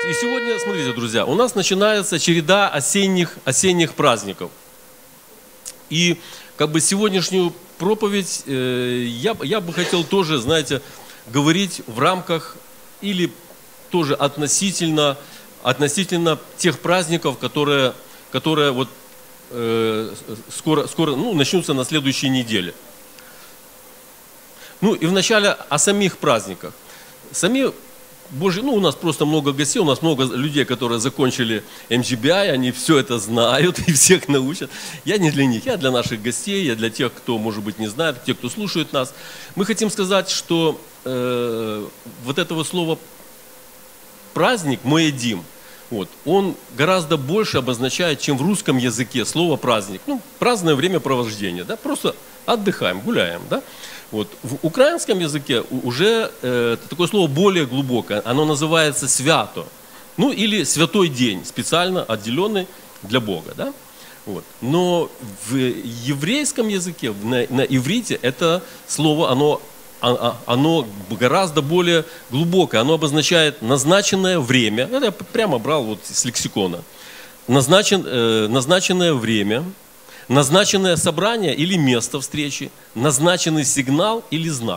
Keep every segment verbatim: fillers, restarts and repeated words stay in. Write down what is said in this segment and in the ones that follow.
И сегодня, смотрите, друзья, у нас начинается череда осенних, осенних праздников. И как бы сегодняшнюю проповедь э, я, я бы хотел тоже, знаете, говорить в рамках или тоже относительно, относительно тех праздников, которые, которые вот, э, скоро, скоро ну, начнутся на следующей неделе. Ну и вначале о самих праздниках. Сами Божьи, ну у нас просто много гостей, у нас много людей, которые закончили эм джи би ай, они все это знают и всех научат. Я не для них, я для наших гостей, я для тех, кто, может быть, не знает, тех, кто слушает нас. Мы хотим сказать, что э, вот этого слова праздник, моедим, вот, он гораздо больше обозначает, чем в русском языке слово праздник. Ну, праздное времяпровождение, да, просто отдыхаем, гуляем, да. Вот. В украинском языке уже э, такое слово более глубокое, оно называется свято, ну или святой день, специально отделенный для Бога. Да? Вот. Но в еврейском языке, на, на иврите, это слово, оно, оно гораздо более глубокое, оно обозначает назначенное время, это я прямо брал вот с лексикона, Назначен, э, назначенное время, назначенное собрание или место встречи, назначенный сигнал или знак.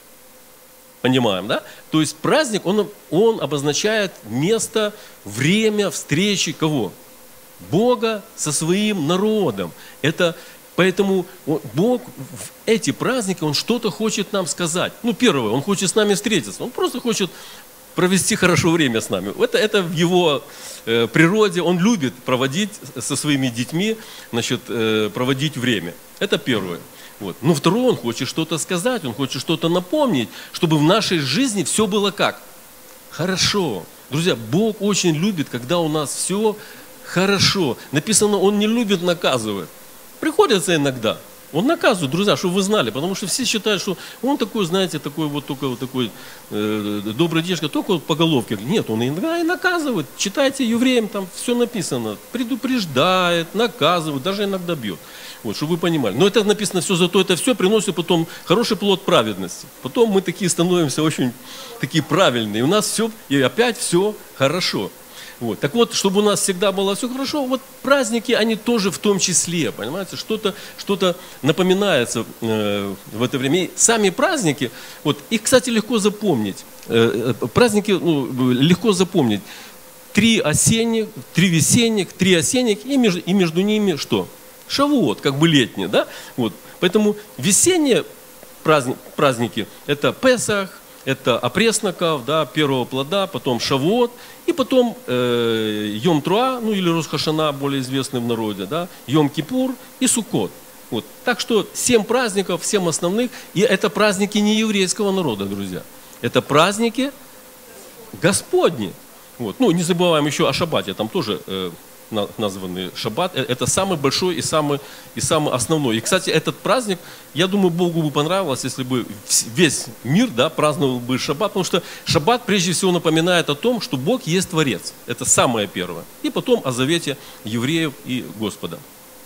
Понимаем, да? То есть праздник, он, он обозначает место, время встречи кого? Бога со своим народом. Это, поэтому Бог в эти праздники, Он что-то хочет нам сказать. Ну, первое, Он хочет с нами встретиться. Он просто хочет провести хорошо время с нами. Это, это в Его э, природе. Он любит проводить со своими детьми, значит, э, проводить время. Это первое. Вот. Но второе, Он хочет что-то сказать, Он хочет что-то напомнить, чтобы в нашей жизни все было как? Хорошо. Друзья, Бог очень любит, когда у нас все хорошо. Написано, Он не любит наказывать. Приходится иногда. Он наказывает, друзья, чтобы вы знали, потому что все считают, что он такой, знаете, такой вот только вот такой э, добрый дедушка, только вот по головке. Нет, он иногда и наказывает. Читайте евреям, там все написано. Предупреждает, наказывает, даже иногда бьет. Вот, чтобы вы понимали. Но это написано все, зато это все приносит потом хороший плод праведности. Потом мы такие становимся очень такие правильные. И у нас все, и опять все хорошо. Вот. Так вот, чтобы у нас всегда было все хорошо, вот праздники, они тоже в том числе, понимаете, что-то что напоминается э, в это время. И сами праздники, вот, их, кстати, легко запомнить. Э, праздники ну, легко запомнить. Три осенних, три весенних, три осенних, и между, и между ними что? Шавуот, как бы летние, да? Вот. Поэтому весенние праздники, праздники это Песах, это опресноков, да, первого плода, потом Шавуот, и потом э, Йом-Труа, ну или Рош ха-Шана, более известный в народе, да, Йом-Кипур и Суккот. Вот. Так что семь праздников, семь основных, и это праздники не еврейского народа, друзья. Это праздники Господни. Вот. Ну, не забываем еще о Шаббате, там тоже э, названный Шаббат. Это самый большой и самый, и самый основной. И, кстати, этот праздник, я думаю, Богу бы понравилось, если бы весь мир, да, праздновал бы Шаббат, потому что Шаббат прежде всего напоминает о том, что Бог есть Творец. Это самое первое. И потом о завете евреев и Господа.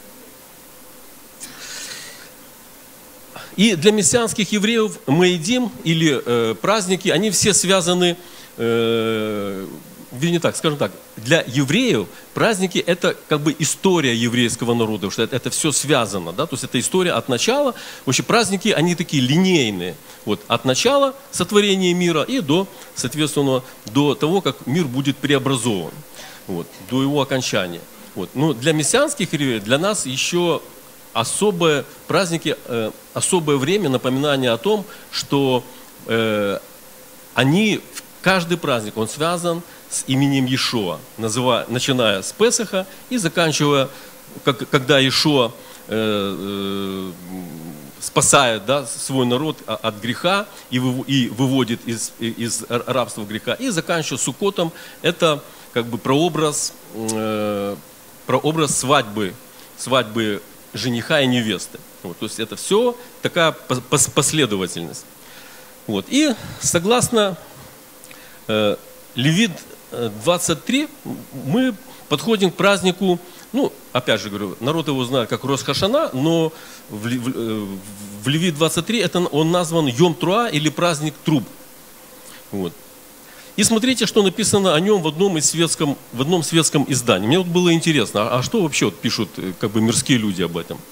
И для мессианских евреев моедим или э, праздники, они все связаны э, Вернее так, скажем так, для евреев праздники – это как бы история еврейского народа, потому что это, это все связано, да, то есть это история от начала. Вообще праздники, они такие линейные, вот, от начала сотворения мира и до, соответственно, до того, как мир будет преобразован, вот, до его окончания. Вот. Но для мессианских евреев, для нас еще особые праздники, э, особое время напоминания о том, что э, они, каждый праздник, он связан с именем Иешуа, называя, начиная с Песаха и заканчивая, как, когда Иешуа э, э, спасает, да, свой народ от греха и, вы, и выводит из, из рабства греха, и заканчивая Суккотом, это как бы прообраз, э, прообраз свадьбы, свадьбы жениха и невесты. Вот, то есть это все такая последовательность. Вот. И согласно э, Левит двадцать три, мы подходим к празднику, ну, опять же говорю, народ его знает как Рош ха-Шана, но в, в, в Левит двадцать три это он назван Йом-Труа или праздник труб. Вот. И смотрите, что написано о нем в одном, из светском, в одном светском издании. Мне вот было интересно, а что вообще вот пишут как бы мирские люди об этом?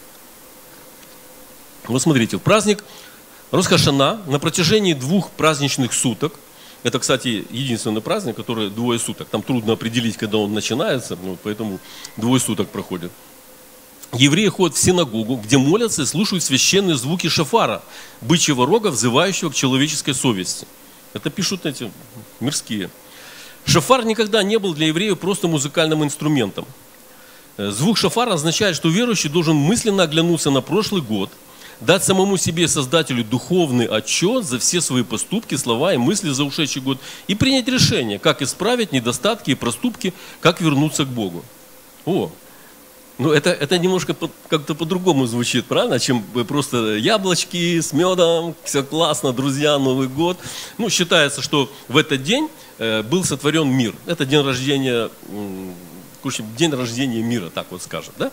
Вот смотрите, праздник Рош ха-Шана на протяжении двух праздничных суток, это, кстати, единственный праздник, который двое суток, там трудно определить, когда он начинается, ну, поэтому двое суток проходит. Евреи ходят в синагогу, где молятся и слушают священные звуки шафара, бычьего рога, взывающего к человеческой совести. Это пишут эти мирские. Шафар никогда не был для евреев просто музыкальным инструментом. Звук шафара означает, что верующий должен мысленно оглянуться на прошлый год, дать самому себе, Создателю, духовный отчет за все свои поступки, слова и мысли за ушедший год и принять решение, как исправить недостатки и проступки, как вернуться к Богу. О, ну это, это немножко по, как-то по-другому звучит, правильно, чем просто яблочки с медом, все классно, друзья, Новый год. Ну, считается, что в этот день э, был сотворен мир. Это день рождения, э, день рождения мира, так вот скажем, да?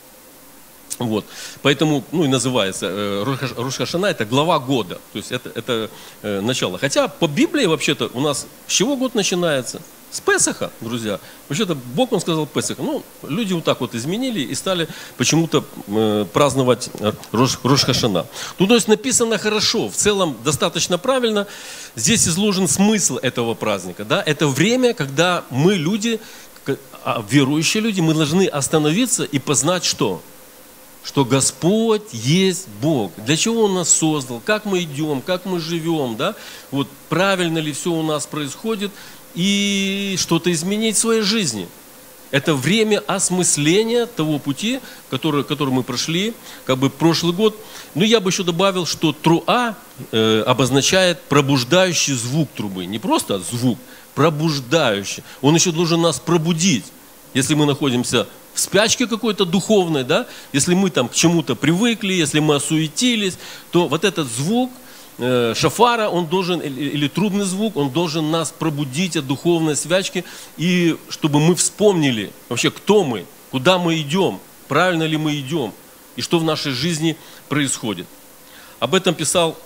Вот. Поэтому, ну и называется э, Рош ха-Шана, это глава года, то есть это, это э, начало. Хотя по Библии вообще-то у нас с чего год начинается? С Песаха, друзья. Вообще-то Бог, Он сказал Песаха. Ну, люди вот так вот изменили и стали почему-то э, праздновать Рош, Рош ха-Шана. Ну, то есть написано хорошо, в целом достаточно правильно. Здесь изложен смысл этого праздника. Да? Это время, когда мы люди, верующие люди, мы должны остановиться и познать что? Что Господь есть Бог. Для чего Он нас создал, как мы идем, как мы живем, да? Вот правильно ли все у нас происходит, и что-то изменить в своей жизни. Это время осмысления того пути, который, который мы прошли, как бы прошлый год. Но я бы еще добавил, что труа э, обозначает пробуждающий звук трубы. Не просто звук, пробуждающий. Он еще должен нас пробудить. Если мы находимся в спячке какой-то духовной, да, если мы там к чему-то привыкли, если мы осуетились, то вот этот звук э, шафара, он должен, или, или трубный звук, он должен нас пробудить от духовной спячки, и чтобы мы вспомнили вообще, кто мы, куда мы идем, правильно ли мы идем, и что в нашей жизни происходит. Об этом писал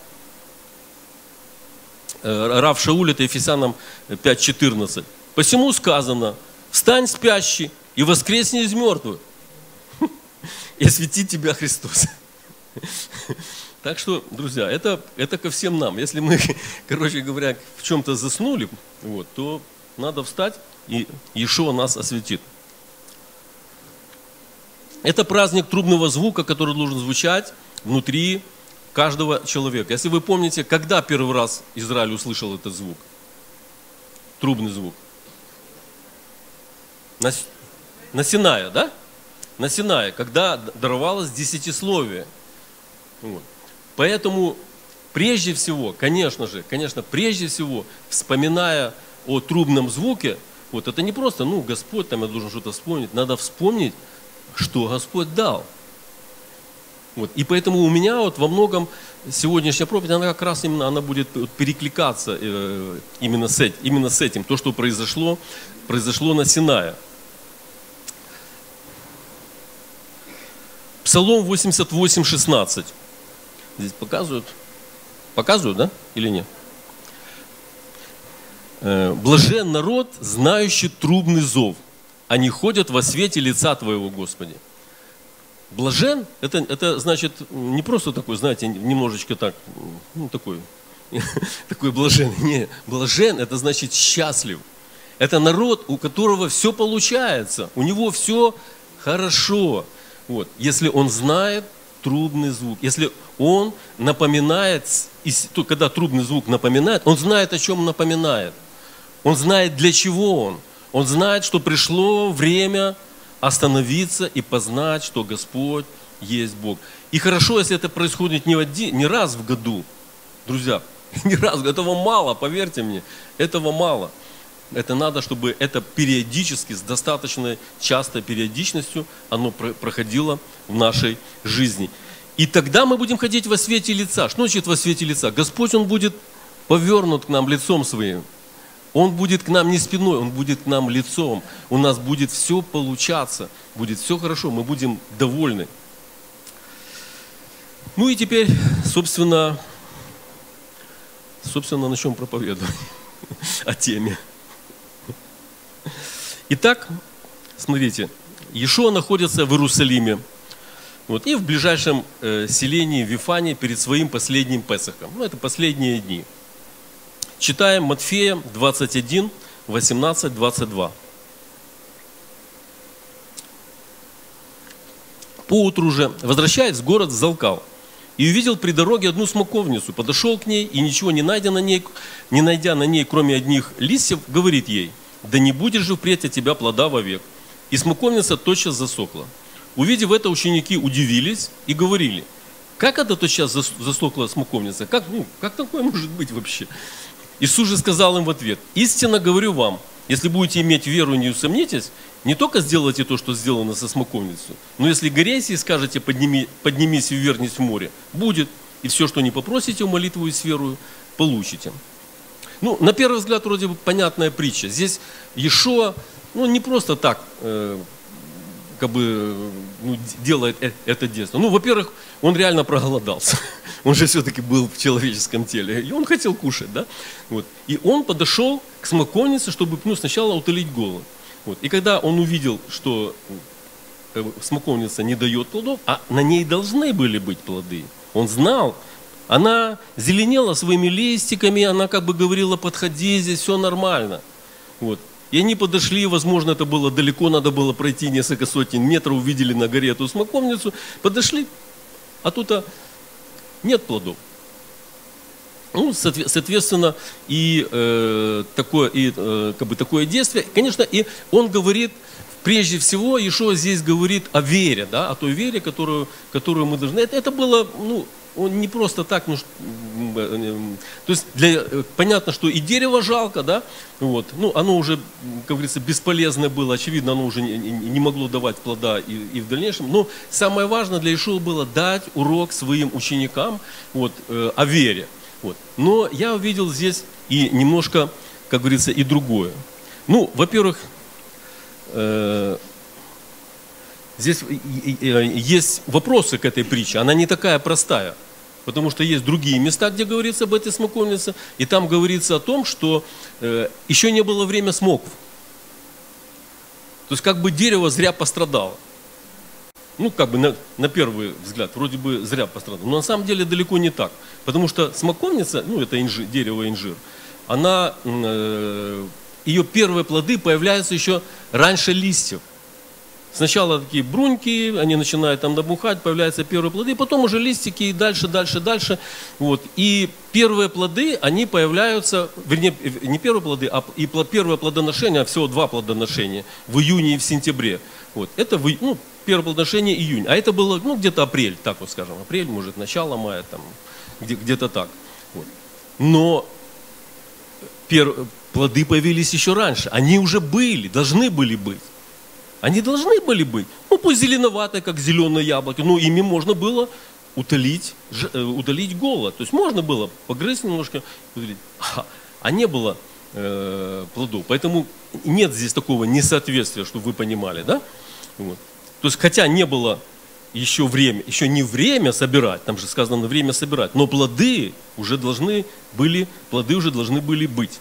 э, Рав Шауль, это Ефесянам пять четырнадцать. «Посему сказано, встань, спящий, и воскресни из мертвых, и осветит тебя Христос». Так что, друзья, это, это ко всем нам. Если мы, короче говоря, в чем-то заснули, вот, то надо встать, и Иешуа нас осветит. Это праздник трубного звука, который должен звучать внутри каждого человека. Если вы помните, когда первый раз Израиль услышал этот звук? Трубный звук. На, на Синае, да? На Синае, когда даровалось десятисловие. Вот. Поэтому прежде всего, конечно же, конечно, прежде всего, вспоминая о трубном звуке, вот это не просто, ну, Господь, там я должен что-то вспомнить, надо вспомнить, что Господь дал. Вот. И поэтому у меня вот во многом сегодняшняя проповедь, она как раз именно, она будет перекликаться э, именно, с, именно с этим, то, что произошло, произошло на Синае. Псалом восемьдесят восемь шестнадцать. Здесь показывают? Показывают, да? Или нет? «Блажен народ, знающий трубный зов. Они ходят во свете лица Твоего, Господи». Блажен, это, это значит не просто такой, знаете, немножечко так, ну такой, такой блажен. Не, блажен, это значит счастлив. Это народ, у которого все получается, у него все хорошо. Вот. Если он знает трубный звук, если он напоминает, когда трубный звук напоминает, он знает, о чем напоминает. Он знает, для чего он. Он знает, что пришло время остановиться и познать, что Господь есть Бог. И хорошо, если это происходит не, один, не раз в году, друзья, не раз, этого мало, поверьте мне, этого мало. Это надо, чтобы это периодически, с достаточной частой периодичностью, оно проходило в нашей жизни. И тогда мы будем ходить во свете лица. Что значит во свете лица? Господь, Он будет повернут к нам лицом своим. Он будет к нам не спиной, Он будет к нам лицом. У нас будет все получаться, будет все хорошо, мы будем довольны. Ну и теперь, собственно, собственно, начнем проповедовать. о теме. Итак, смотрите, Иешуа находится в Иерусалиме, вот, и в ближайшем э, селении Вифании перед своим последним Песахом. Ну, это последние дни. Читаем Матфея двадцать один, восемнадцать, двадцать два. Поутру же, возвращаясь в город, взалкал и увидел при дороге одну смоковницу, подошел к ней и, ничего не найдя на ней, не найдя на ней, кроме одних листьев, говорит ей: да не будет же впредь от тебя плода вовек. И смоковница тотчас засохла. Увидев это, ученики удивились и говорили: как это тотчас засохла смоковница? Как, ну, как такое может быть вообще? Иисус же сказал им в ответ: истинно говорю вам, если будете иметь веру и не усомнитесь, не только сделайте то, что сделано со смоковницей, но если горе сей скажете: подними, поднимись и ввернись в море, будет, и все, что не попросите в молитву и с верою, получите. Ну, на первый взгляд, вроде бы понятная притча. Здесь Иешуа, ну, не просто так, э, как бы, ну, делает это действие. Ну, во-первых, он реально проголодался. Он же все-таки был в человеческом теле. И он хотел кушать, да? Вот. И он подошел к смоковнице, чтобы, ну, сначала утолить голод. Вот. И когда он увидел, что смоковница не дает плодов, а на ней должны были быть плоды, он знал, она зеленела своими листиками, она как бы говорила: подходи, здесь все нормально. Вот. И они подошли, возможно, это было далеко, надо было пройти несколько сотен метров, увидели на горе эту смоковницу, подошли, а тут -то нет плодов. Ну, соответственно, и, э, такое, и э, как бы такое действие, конечно, и он говорит, прежде всего, Иешуа здесь говорит о вере, да, о той вере, которую, которую мы должны. Это, это было, ну, он не просто так, ну, то есть для, понятно, что и дерево жалко, да, вот, ну, оно уже, как говорится, бесполезное было, очевидно, оно уже не, не могло давать плода и, и в дальнейшем, но самое важное для Иешуа было дать урок своим ученикам, вот, э, о вере. Вот. Но я увидел здесь и немножко, как говорится, и другое. Ну, во-первых, э, здесь есть вопросы к этой притче, она не такая простая, потому что есть другие места, где говорится об этой смоковнице, и там говорится о том, что э, еще не было время смокв. То есть как бы дерево зря пострадало. Ну, как бы на, на первый взгляд, вроде бы зря пострадал. Но на самом деле далеко не так. Потому что смоковница, ну, это инжир, дерево инжир, она, э, ее первые плоды появляются еще раньше листьев. Сначала такие бруньки, они начинают там набухать, появляются первые плоды, потом уже листики и дальше, дальше, дальше. Вот. И первые плоды, они появляются, вернее, не первые плоды, а и первое плодоношение, а всего два плодоношения, в июне и в сентябре. Вот. Это в, ну, первое плодоношение июнь, а это было, ну, где-то апрель, так вот скажем, апрель, может, начало мая, там, где, где-то так. Вот. Но пер, плоды появились еще раньше, они уже были, должны были быть. Они должны были быть, ну, пусть зеленоватые, как зеленые яблоки, но ими можно было утолить, утолить голод. То есть можно было погрызть немножко, утолить, а, а не было э, плодов. Поэтому нет здесь такого несоответствия, чтобы вы понимали, да? Вот. То есть, хотя не было еще время, еще не время собирать, там же сказано время собирать, но плоды уже должны были, плоды уже должны были быть.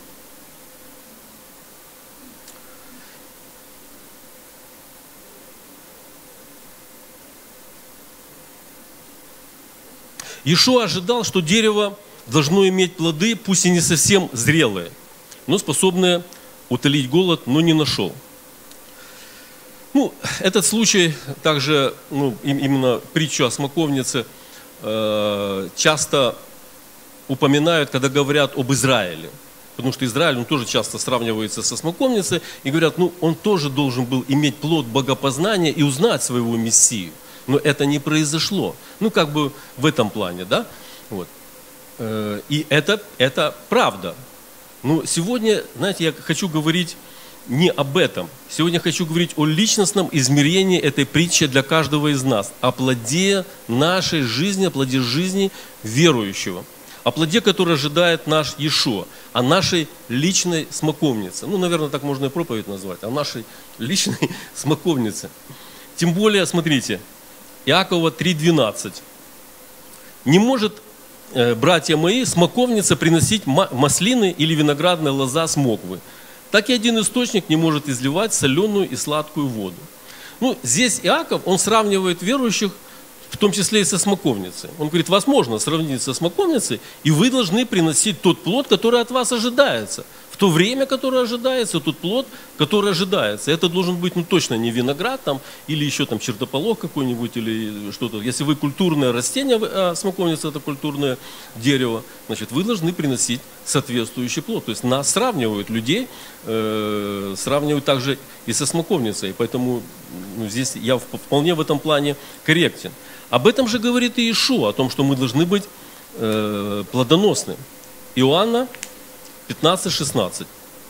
Иешуа ожидал, что дерево должно иметь плоды, пусть и не совсем зрелые, но способные утолить голод, но не нашел. Ну, этот случай также, ну, именно притчу о смоковнице э, часто упоминают, когда говорят об Израиле. Потому что Израиль, он тоже часто сравнивается со смоковницей, и говорят, ну, он тоже должен был иметь плод богопознания и узнать своего Мессию. Но это не произошло. Ну, как бы в этом плане, да? Вот. И это, это правда. Но сегодня, знаете, я хочу говорить не об этом. Сегодня хочу говорить о личностном измерении этой притчи для каждого из нас. О плоде нашей жизни, о плоде жизни верующего. О плоде, который ожидает наш Иешуа. О нашей личной смоковнице. Ну, наверное, так можно и проповедь назвать. О нашей личной смоковнице. Тем более, смотрите, Иакова три двенадцать. Не может братья мои, смоковница приносить маслины или виноградная лоза смоквы. Так и один источник не может изливать соленую и сладкую воду. Ну, здесь Иаков, он сравнивает верующих, в том числе и со смоковницей. Он говорит, возможно сравнить со смоковницей, и вы должны приносить тот плод, который от вас ожидается. В то время, которое ожидается, тот плод, который ожидается. Это должен быть, ну, точно не виноград там, или еще там чертополох какой-нибудь, или что-то. Если вы культурное растение, а смоковница это культурное дерево, значит, вы должны приносить соответствующий плод. То есть нас сравнивают людей, э, сравнивают также и со смоковницей. Поэтому ну, здесь я вполне в этом плане корректен. Об этом же говорит и Иешуа, о том, что мы должны быть э, плодоносны. Иоанна пятнадцать шестнадцать.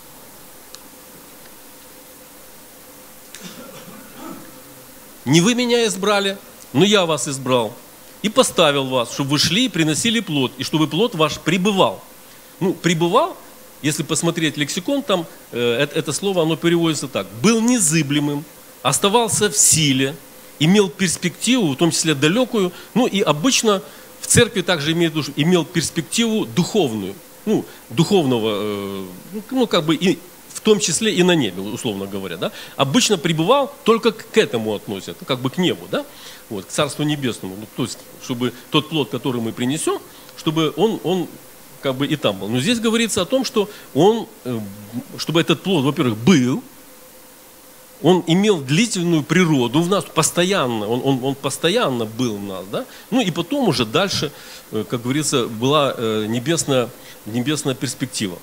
Не вы меня избрали, но я вас избрал и поставил вас, чтобы вы шли и приносили плод, и чтобы плод ваш пребывал. Ну, пребывал, если посмотреть лексикон, там э, это слово, оно переводится так. Был незыблемым, оставался в силе, имел перспективу, в том числе далекую, ну и обычно в церкви также имеет, имел перспективу духовную. Ну, духовного, ну, как бы, и в том числе и на небе, условно говоря, да, обычно пребывал, только к этому относят, как бы к небу, да, вот, к Царству Небесному, ну, то есть, чтобы тот плод, который мы принесем, чтобы он, он, как бы, и там был. Но здесь говорится о том, что он, чтобы этот плод, во-первых, был, он имел длительную природу в нас, постоянно, он, он, он постоянно был в нас, да, ну, и потом уже дальше, как говорится, была небесная, небесная перспектива.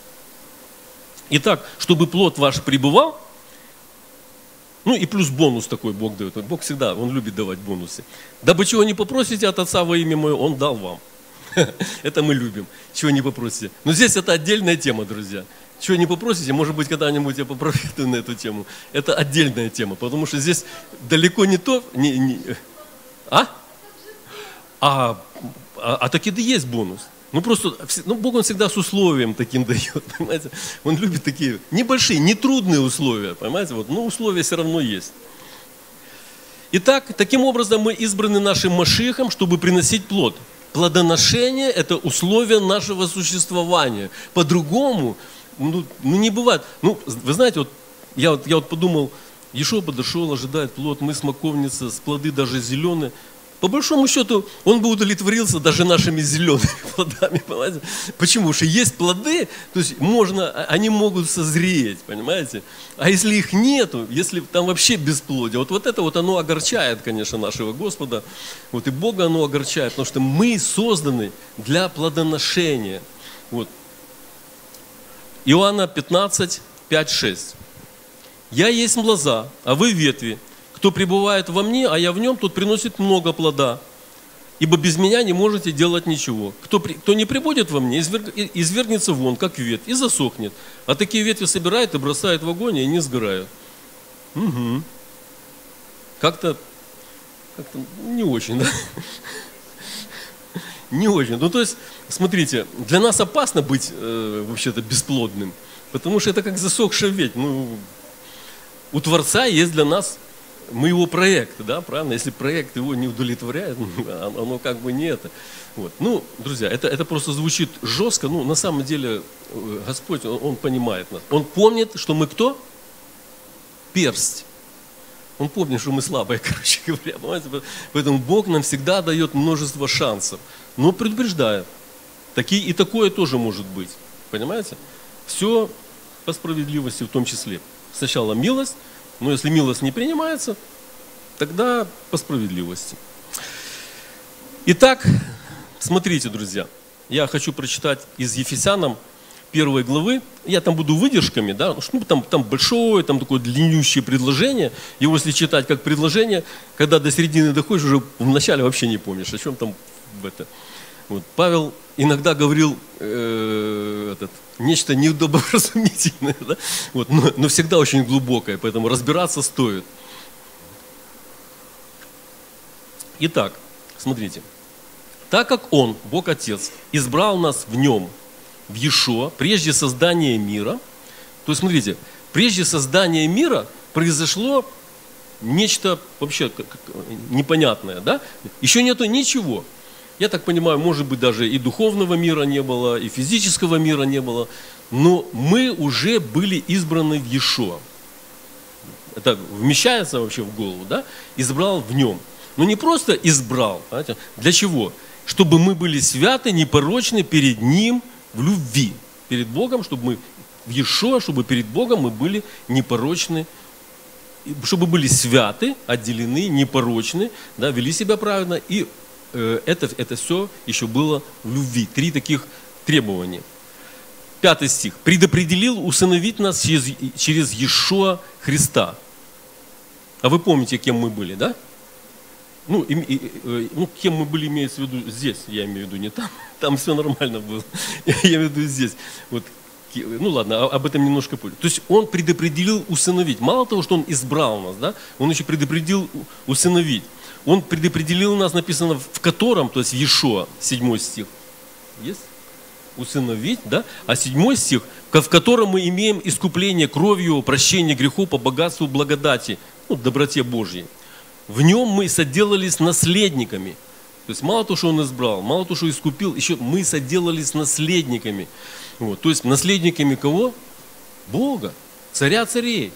Итак, чтобы плод ваш пребывал, ну и плюс бонус такой Бог дает. Бог всегда, Он любит давать бонусы. Дабы чего не попросите от Отца во имя Мое, Он дал вам. Это мы любим. Чего не попросите. Но здесь это отдельная тема, друзья. Чего не попросите, может быть, когда-нибудь я попрофитую на эту тему. Это отдельная тема, потому что здесь далеко не то. Не, не, а? А, а, а таки да есть бонус. Ну просто, ну Бог Он всегда с условием таким дает, понимаете. Он любит такие небольшие, нетрудные условия, понимаете. Вот, но условия все равно есть. Итак, таким образом мы избраны нашим Машиахом, чтобы приносить плод. Плодоношение – это условие нашего существования. По-другому, ну, ну не бывает. Ну, вы знаете, вот я, вот я вот подумал, Иешуа подошел, ожидает плод, мы смоковница, с плоды даже зеленые. По большому счету, он бы удовлетворился даже нашими зелеными плодами, понимаете? Почему? Потому что есть плоды, то есть можно, они могут созреть, понимаете? А если их нету, если там вообще бесплодие, вот, вот это вот оно огорчает, конечно, нашего Господа, вот и Бога оно огорчает, потому что мы созданы для плодоношения. Вот. Иоанна пятнадцать, пять, шесть. «Я есть лоза, а вы ветви. Кто пребывает во мне, а я в нем, тот приносит много плода. Ибо без меня не можете делать ничего. Кто, кто не пребудет во мне, изверг, извергнется вон, как ветвь, и засохнет. А такие ветви собирают и бросают в огонь, и не сгорают». Угу. Как-то, как-то не очень, да? Не очень. Ну, то есть, смотрите, для нас опасно быть э, вообще-то бесплодным, потому что это как засохшая ветвь. Ну, у Творца есть для нас... Мы его проект, да, правильно? Если проект его не удовлетворяет, оно как бы не это. Вот. Ну, друзья, это, это просто звучит жестко. Ну, на самом деле, Господь, Он, он понимает нас. Он помнит, что мы кто? Персть. Он помнит, что мы слабые, короче говоря. Понимаете? Поэтому Бог нам всегда дает множество шансов. Но предупреждает. Такие, и такое тоже может быть. Понимаете? Все по справедливости в том числе. Сначала милость. Но если милость не принимается, тогда по справедливости. Итак, смотрите, друзья, я хочу прочитать из Ефесянам первой главы. Я там буду выдержками, да, ну, там, там большое, там такое длиннющее предложение. Его если читать как предложение, когда до середины доходишь, уже вначале вообще не помнишь, о чем там в это. Вот. Павел иногда говорил э, этот, нечто недобросумительное, да? Вот, но, но всегда очень глубокое, поэтому разбираться стоит. Итак, смотрите. Так как Он, Бог Отец, избрал нас в Нем, в Иешуа, прежде создания мира, то есть, смотрите, прежде создания мира произошло нечто вообще непонятное, да? Еще нету ничего. Я так понимаю, может быть, даже и духовного мира не было, и физического мира не было, но мы уже были избраны в Иешуа. Это вмещается вообще в голову, да? Избрал в нем. Но не просто избрал, понимаете? Для чего? Чтобы мы были святы, непорочны перед Ним в любви. Перед Богом, чтобы мы в Иешуа, чтобы перед Богом мы были непорочны, чтобы были святы, отделены, непорочны, да, вели себя правильно. И э, это, это все еще было в любви. Три таких требования. Пятый стих. «Предопределил усыновить нас через, через Иешуа Христа». А вы помните, кем мы были, да? Ну, и, и, ну, кем мы были, имеется в виду здесь, я имею в виду не там, там все нормально было, я имею в виду здесь. Вот, ну ладно, об этом немножко позже. То есть он предопределил усыновить. Мало того, что он избрал нас, да, он еще предопределил усыновить. Он предопределил нас, написано, в котором, то есть в Иешуа, седьмой стих, есть? Усыновить, да? А седьмой стих, в котором мы имеем искупление кровью, прощение грехов по богатству благодати, ну, доброте Божьей. В нем мы соделались наследниками. То есть мало того, что он избрал, мало того, что искупил, еще мы соделались наследниками. Вот. То есть наследниками кого? Бога, царя царей.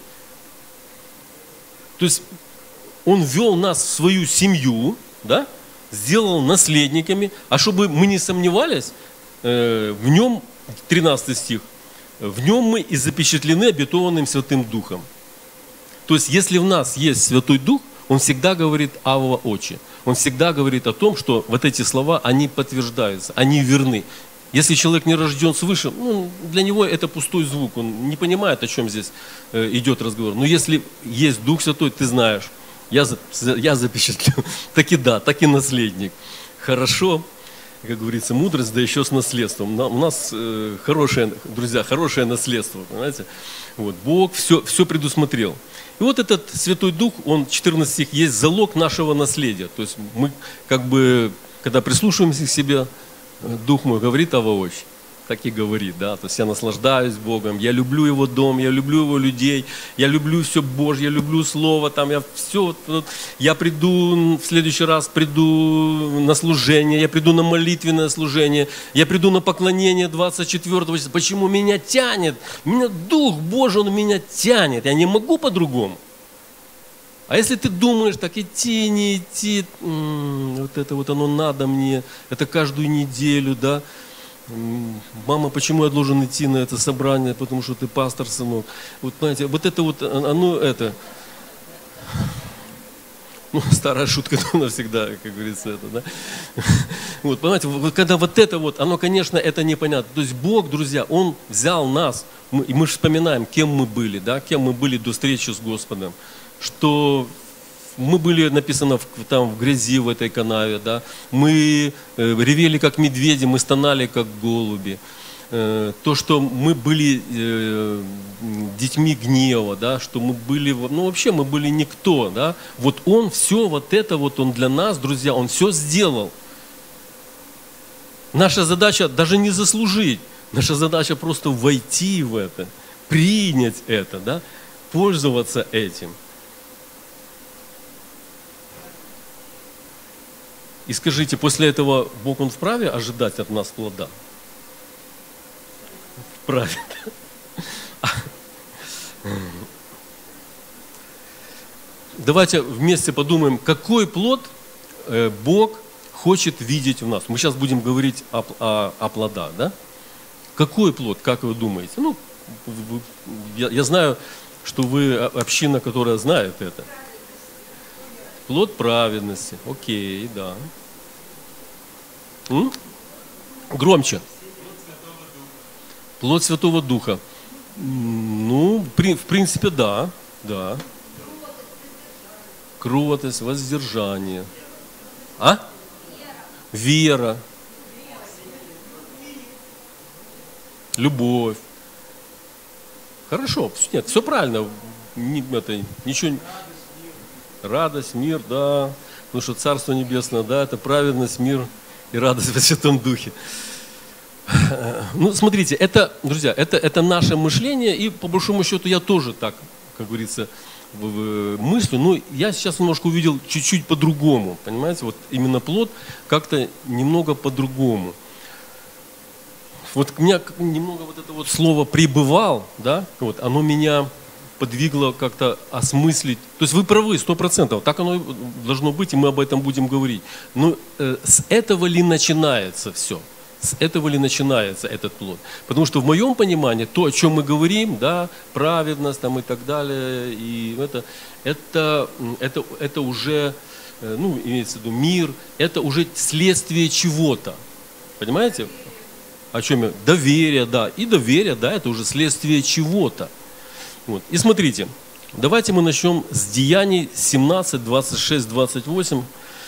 То есть он ввел нас в свою семью, да? Сделал наследниками, а чтобы мы не сомневались, э, в нем, тринадцатый стих, в нем мы и запечатлены обетованным Святым Духом. То есть если в нас есть Святой Дух, он всегда говорит «Авва Отче». Он всегда говорит о том, что вот эти слова, они подтверждаются, они верны. Если человек не рожден свыше, ну, для него это пустой звук, он не понимает, о чем здесь э, идет разговор. Но если есть Дух Святой, ты знаешь, я, я запечатлю, так и да, так и наследник. Хорошо, как говорится, мудрость, да еще с наследством. У нас э, хорошее, друзья, хорошее наследство, понимаете? Вот, Бог все, все предусмотрел. И вот этот Святой Дух, он, четырнадцатый стих, есть залог нашего наследия. То есть мы как бы, когда прислушиваемся к себе, Дух мой говорит Авва Отче, так и говорит, да, то есть я наслаждаюсь Богом, я люблю Его дом, я люблю Его людей, я люблю все Божье, я люблю Слово, там я все, вот, я приду, в следующий раз приду на служение, я приду на молитвенное служение, я приду на поклонение двадцать четвёртого числа. Почему меня тянет? Меня Дух Божий, Он меня тянет, я не могу по-другому. А если ты думаешь, так идти, не идти, м-м, вот это вот оно надо мне, это каждую неделю, да, мама, почему я должен идти на это собрание, потому что ты пастор, сынок. Вот, знаете, вот это вот, оно, это, ну, старая шутка навсегда, как говорится, это, да. Вот, понимаете, вот, когда вот это вот, оно, конечно, это непонятно. То есть Бог, друзья, Он взял нас, мы, и мы же вспоминаем, кем мы были, да, кем мы были до встречи с Господом, что мы были, написано, в, там в грязи в этой канаве, да, мы э, ревели как медведи, мы стонали как голуби, э, то, что мы были э, детьми гнева, да, что мы были, ну вообще мы были никто, да, вот Он все вот это вот, Он для нас, друзья, Он все сделал. Наша задача даже не заслужить, наша задача просто войти в это, принять это, да, пользоваться этим. И скажите, после этого Бог, Он вправе ожидать от нас плода? Вправе. Давайте вместе подумаем, какой плод Бог хочет видеть в нас. Мы сейчас будем говорить о, о, о плодах, да? Какой плод, как вы думаете? Ну, вы, я, я знаю, что вы община, которая знает это. Плод праведности. Окей, да. М? Громче. Плод Святого Духа. Ну, в принципе, да. Да. Кротость, воздержание. А? Вера. Любовь. Хорошо. Нет, все правильно. Это, ничего... Радость, мир, да, потому что Царство Небесное, да, это праведность, мир и радость во Святом Духе. Ну, смотрите, это, друзья, это, это наше мышление, и по большому счету я тоже так, как говорится, мыслью, но я сейчас немножко увидел чуть-чуть по-другому, понимаете, вот именно плод как-то немного по-другому. Вот меня немного вот это вот слово «пребывал», да, вот, оно меня подвигло как-то осмыслить. То есть вы правы, сто процентов, так оно должно быть, и мы об этом будем говорить. Но э, с этого ли начинается все? С этого ли начинается этот плод? Потому что в моем понимании, то, о чем мы говорим, да, праведность там, и так далее, и это, это, это, это уже, ну, имеется в виду мир, это уже следствие чего-то. Понимаете? О чем я? Доверие, да. И доверие, да, это уже следствие чего-то. Вот. И смотрите, давайте мы начнем с Деяний семнадцать, двадцать шесть, двадцать восемь.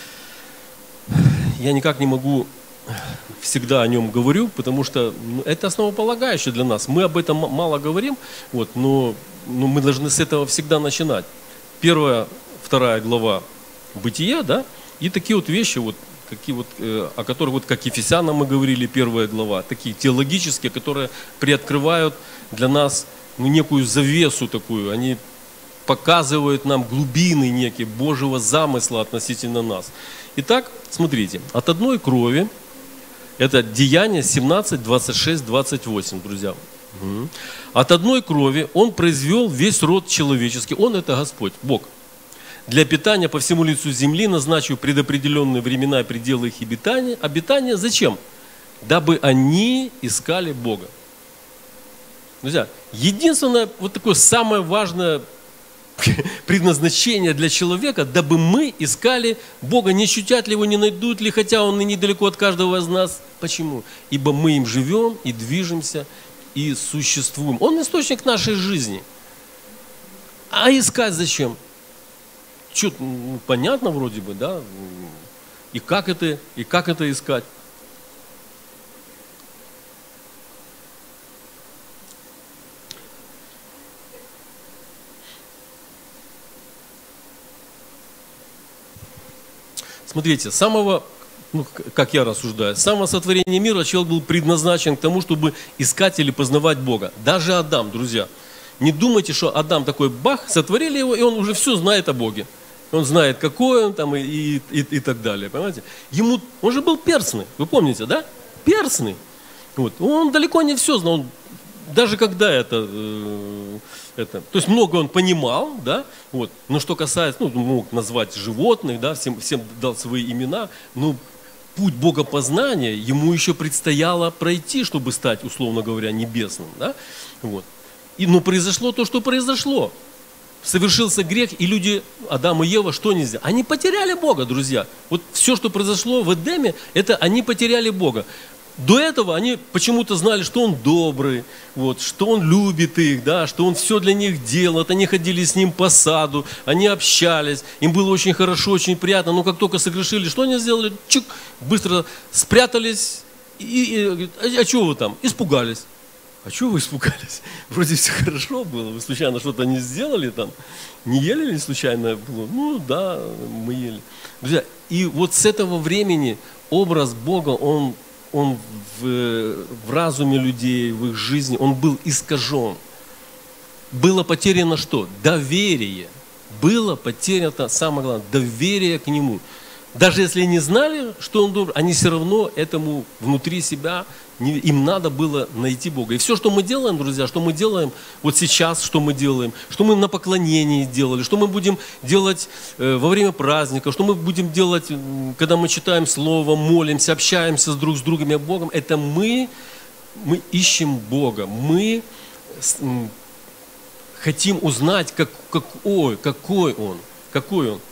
Я никак не могу, всегда о нем говорю, потому что это основополагающее для нас. Мы об этом мало говорим, вот, но, но мы должны с этого всегда начинать. Первая, вторая глава Бытия, да, и такие вот вещи, вот, какие вот, э, о которых, вот, как Ефесянам мы говорили, первая глава, такие теологические, которые приоткрывают для нас, ну, некую завесу такую, они показывают нам глубины некие Божьего замысла относительно нас. Итак, смотрите, от одной крови, это Деяния семнадцать, двадцать шесть, двадцать восемь, друзья. Угу. От одной крови Он произвел весь род человеческий, Он это Господь, Бог. Для питания по всему лицу земли назначив предопределенные времена и пределы их обитания. Обитания зачем? Дабы они искали Бога. Друзья, единственное, вот такое самое важное предназначение для человека, дабы мы искали Бога, не ощутят ли Его, не найдут ли, хотя Он и недалеко от каждого из нас. Почему? Ибо мы им живем и движемся и существуем. Он источник нашей жизни. А искать зачем? Что-то ну, понятно вроде бы, да? И как это, и как это искать? Смотрите, с самого, ну, как я рассуждаю, с самого сотворения мира человек был предназначен к тому, чтобы искать или познавать Бога. Даже Адам, друзья. Не думайте, что Адам такой бах, сотворили его, и он уже все знает о Боге. Он знает, какой он там и, и, и, и так далее. Понимаете? Ему, он же был перстный, вы помните, да? Перстный. Вот. Он далеко не все знал. Он, даже когда это, э, это, то есть много он понимал, да, вот, но что касается, ну, мог назвать животных, да, всем, всем дал свои имена, но путь богопознания ему еще предстояло пройти, чтобы стать, условно говоря, небесным, да, вот. И, но произошло то, что произошло. Совершился грех, и люди, Адам и Ева, что они сделали? Они потеряли Бога, друзья. Вот все, что произошло в Эдеме, это они потеряли Бога. До этого они почему-то знали, что Он добрый, вот, что Он любит их, да, что Он все для них делает. Они ходили с Ним по саду, они общались, им было очень хорошо, очень приятно. Но как только согрешили, что они сделали? Чик, быстро спрятались. И, и, а чего вы там? Испугались. А чего вы испугались? Вроде все хорошо было, вы случайно что-то не сделали там? Не ели ли случайно было? Ну да, мы ели. Друзья, и вот с этого времени образ Бога, он... он в, в разуме людей, в их жизни, он был искажен. Было потеряно что? Доверие. Было потеряно, самое главное, доверие к Нему. Даже если не знали, что Он добрый, они все равно этому внутри себя, не, им надо было найти Бога. И все, что мы делаем, друзья, что мы делаем вот сейчас, что мы делаем, что мы на поклонении делали, что мы будем делать э, во время праздника, что мы будем делать, когда мы читаем Слово, молимся, общаемся с друг с другом и Богом, это мы, мы ищем Бога, мы с, м, хотим узнать, как, как, ой, какой Он, какой Он.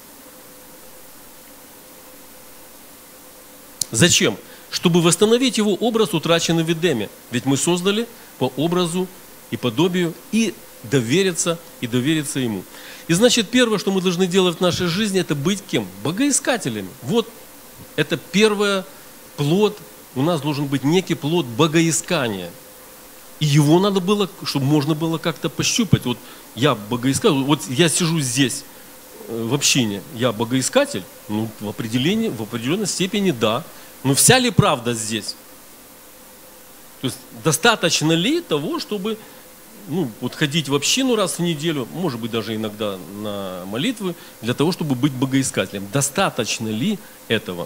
Зачем? Чтобы восстановить Его образ, утраченный в Эдеме. Ведь мы создали по образу и подобию, и довериться, и довериться Ему. И значит, первое, что мы должны делать в нашей жизни, это быть кем? Богоискателями. Вот это первый плод, у нас должен быть некий плод богоискания. И его надо было, чтобы можно было как-то пощупать. Вот я богоискатель, вот я сижу здесь, в общине, я богоискатель, ну, в определении, в определенной степени да. Но вся ли правда здесь? То есть достаточно ли того, чтобы ну, вот ходить в общину раз в неделю, может быть, даже иногда на молитвы, для того, чтобы быть богоискателем. Достаточно ли этого?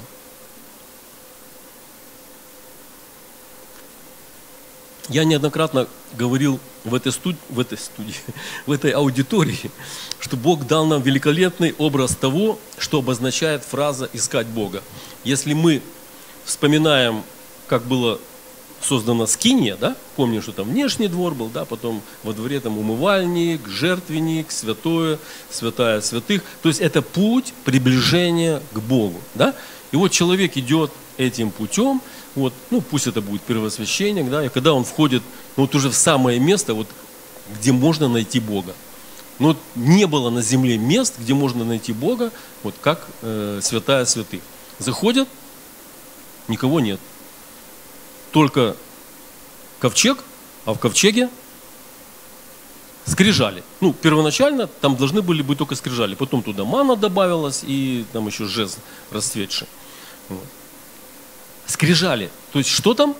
Я неоднократно говорил в этой, студ... в этой студии, в этой аудитории, что Бог дал нам великолепный образ того, что обозначает фраза «искать Бога». Если мы вспоминаем, как было создана скинья, да, помню, что там внешний двор был, да, потом во дворе там умывальник, жертвенник, святое, святая святых, то есть это путь приближения к Богу, да, и вот человек идет этим путем, вот, ну пусть это будет первосвященник, да, и когда он входит, ну, вот уже в самое место, вот, где можно найти Бога. Но вот не было на земле мест, где можно найти Бога, вот как э, святая святых. Заходят, никого нет. Только ковчег, а в ковчеге скрижали. Ну, первоначально там должны были быть только скрижали, потом туда манна добавилась и там еще жезл расцветший. Вот. Скрижали. То есть что там?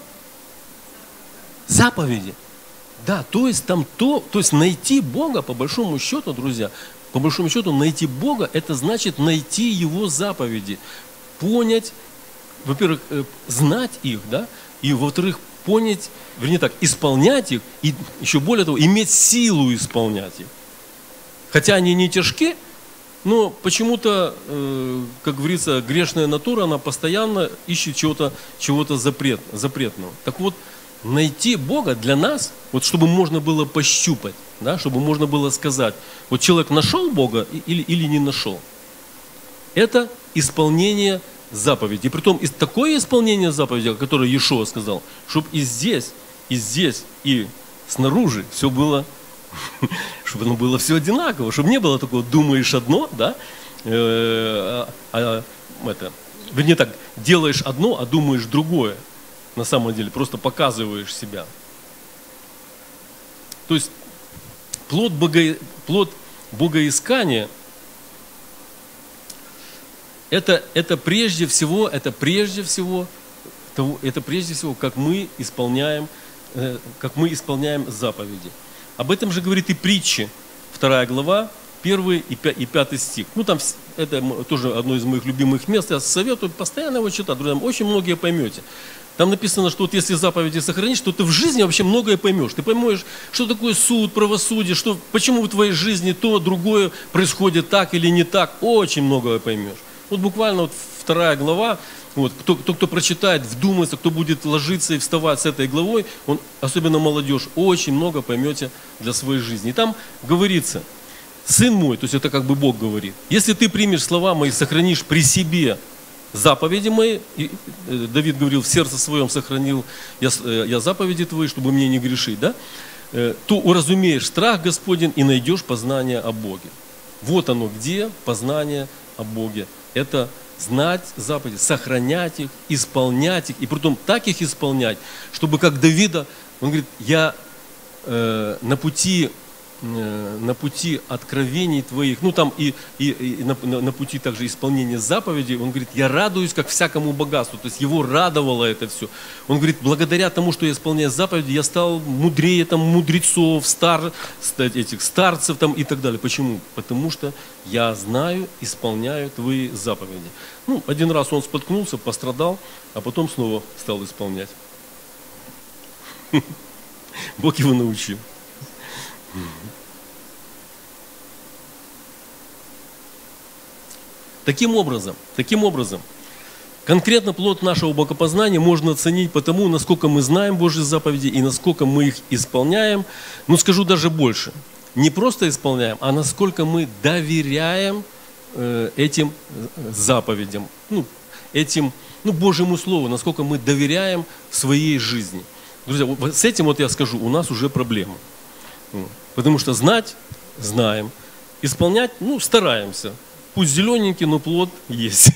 Заповеди. Да, то есть там то, то есть найти Бога, по большому счету, друзья, по большому счету найти Бога, это значит найти Его заповеди, понять, во-первых, знать их, да, и во-вторых, понять, вернее так, исполнять их, и еще более того, иметь силу исполнять их. Хотя они не тяжки, но почему-то, э, как говорится, грешная натура, она постоянно ищет чего-то, чего-то запрет, запретного. Так вот, найти Бога для нас, вот чтобы можно было пощупать, да, чтобы можно было сказать, вот человек нашел Бога или, или не нашел. Это исполнение заповеди. И притом такое исполнение заповеди, которое Иешуа сказал, чтобы и здесь, и здесь, и снаружи все было, чтобы оно было все одинаково, чтобы не было такого, думаешь одно, да, а, а, это, вернее так, делаешь одно, а думаешь другое. На самом деле, просто показываешь себя. То есть плод, бого, плод богоискания это, это прежде всего, это прежде всего, это прежде всего, как мы исполняем, как мы исполняем заповеди. Об этом же говорит и притчи, вторая глава, первый и пятый стих. Ну там это тоже одно из моих любимых мест. Я советую постоянно его читать, друзья, очень многие поймете. Там написано, что вот если заповеди сохранишь, то ты в жизни вообще многое поймешь. Ты поймешь, что такое суд, правосудие, что, почему в твоей жизни то, другое происходит так или не так. Очень многое поймешь. Вот буквально вот вторая глава, вот, кто, кто, кто прочитает, вдумается, кто будет ложиться и вставать с этой главой, он, особенно молодежь, очень много поймете для своей жизни. И там говорится, сын мой, то есть это как бы Бог говорит, если ты примешь слова мои, сохранишь при себе заповеди мои, и Давид говорил, в сердце своем сохранил я, я заповеди твои, чтобы мне не грешить, да? То уразумеешь страх Господень и найдешь познание о Боге. Вот оно где, познание о Боге. Это знать заповеди, сохранять их, исполнять их, и притом так их исполнять, чтобы как Давида, он говорит, я э, на пути на пути откровений твоих, ну там и, и, и на, на пути также исполнения заповедей, он говорит, я радуюсь как всякому богатству, то есть его радовало это все. Он говорит, благодаря тому, что я исполняю заповеди, я стал мудрее там мудрецов, стар, этих старцев там и так далее. Почему? Потому что я знаю, исполняю твои заповеди. Ну, один раз он споткнулся, пострадал, а потом снова стал исполнять. Бог его научил. Таким образом, таким образом, конкретно плод нашего богопознания можно оценить по тому, насколько мы знаем Божьи заповеди и насколько мы их исполняем. Ну, скажу даже больше. Не просто исполняем, а насколько мы доверяем э, этим заповедям, ну, этим, ну, Божьему Слову, насколько мы доверяем в своей жизни. Друзья, вот с этим вот я скажу, у нас уже проблема. Потому что знать знаем, исполнять, ну, стараемся. Пусть зелененький, но плод есть.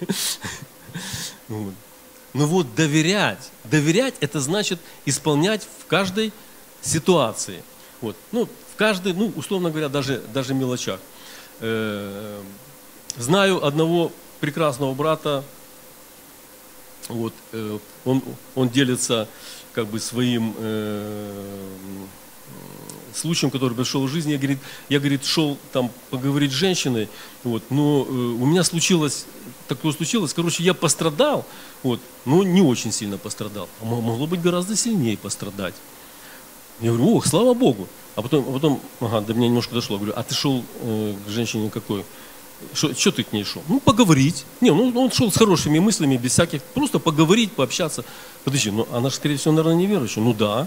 Вот. Но вот доверять, доверять это значит исполнять в каждой ситуации. Вот. Ну, в каждой, ну, условно говоря, даже, даже мелочах. Э-э- знаю одного прекрасного брата, вот, э- он, он делится как бы своим, э- случаем, который пришел в жизни, я, говорит, я говорит, шел там поговорить с женщиной, вот, но э, у меня случилось, такое случилось, короче, я пострадал, вот, но не очень сильно пострадал, а могло быть гораздо сильнее пострадать. Я говорю, ох, слава Богу. А потом, а потом ага, до меня немножко дошло, говорю, а ты шел э, к женщине какой? Что ты к ней шел? Ну, поговорить. Не, ну, он шел с хорошими мыслями, без всяких, просто поговорить, пообщаться. Подожди, ну, она же, скорее всего, наверное, неверующая. Ну, да.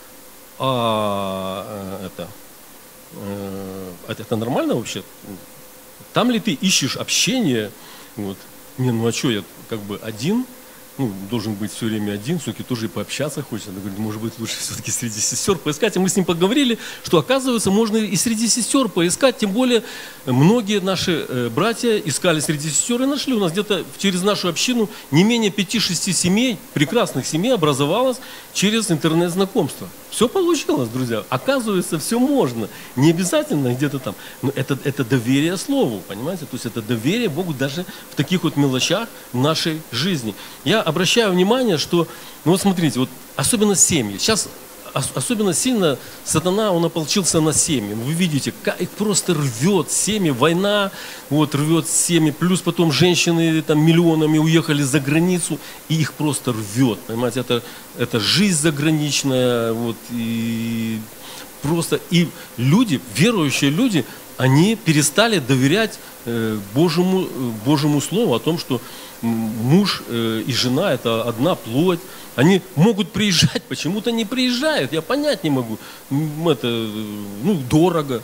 А это, это, это нормально вообще? Там ли ты ищешь общение? Вот. Не, ну, а что, я как бы один? Ну, должен быть все время один, все-таки тоже и пообщаться хочется. Она говорит, может быть, лучше все-таки среди сестер поискать. И мы с ним поговорили, что, оказывается, можно и среди сестер поискать. Тем более, многие наши братья искали среди сестер и нашли. У нас где-то через нашу общину не менее пяти-шести семей, прекрасных семей образовалось через интернет-знакомство. Все получилось, друзья. Оказывается, все можно. Не обязательно где-то там. Но это, это доверие Слову, понимаете? То есть это доверие Богу даже в таких вот мелочах в нашей жизни. Я обращаю внимание, что, ну вот смотрите, вот особенно семьи. Сейчас особенно сильно сатана, он ополчился на семьи. Вы видите, как их просто рвет семьи, война, вот рвет семьи, плюс потом женщины там миллионами уехали за границу, и их просто рвет, понимаете, это, это жизнь заграничная, вот, и просто, и люди, верующие люди, они перестали доверять э, Божьему, Божьему Слову о том, что муж э, и жена – это одна плоть. Они могут приезжать, почему-то не приезжают. Я понять не могу. Это, ну, дорого.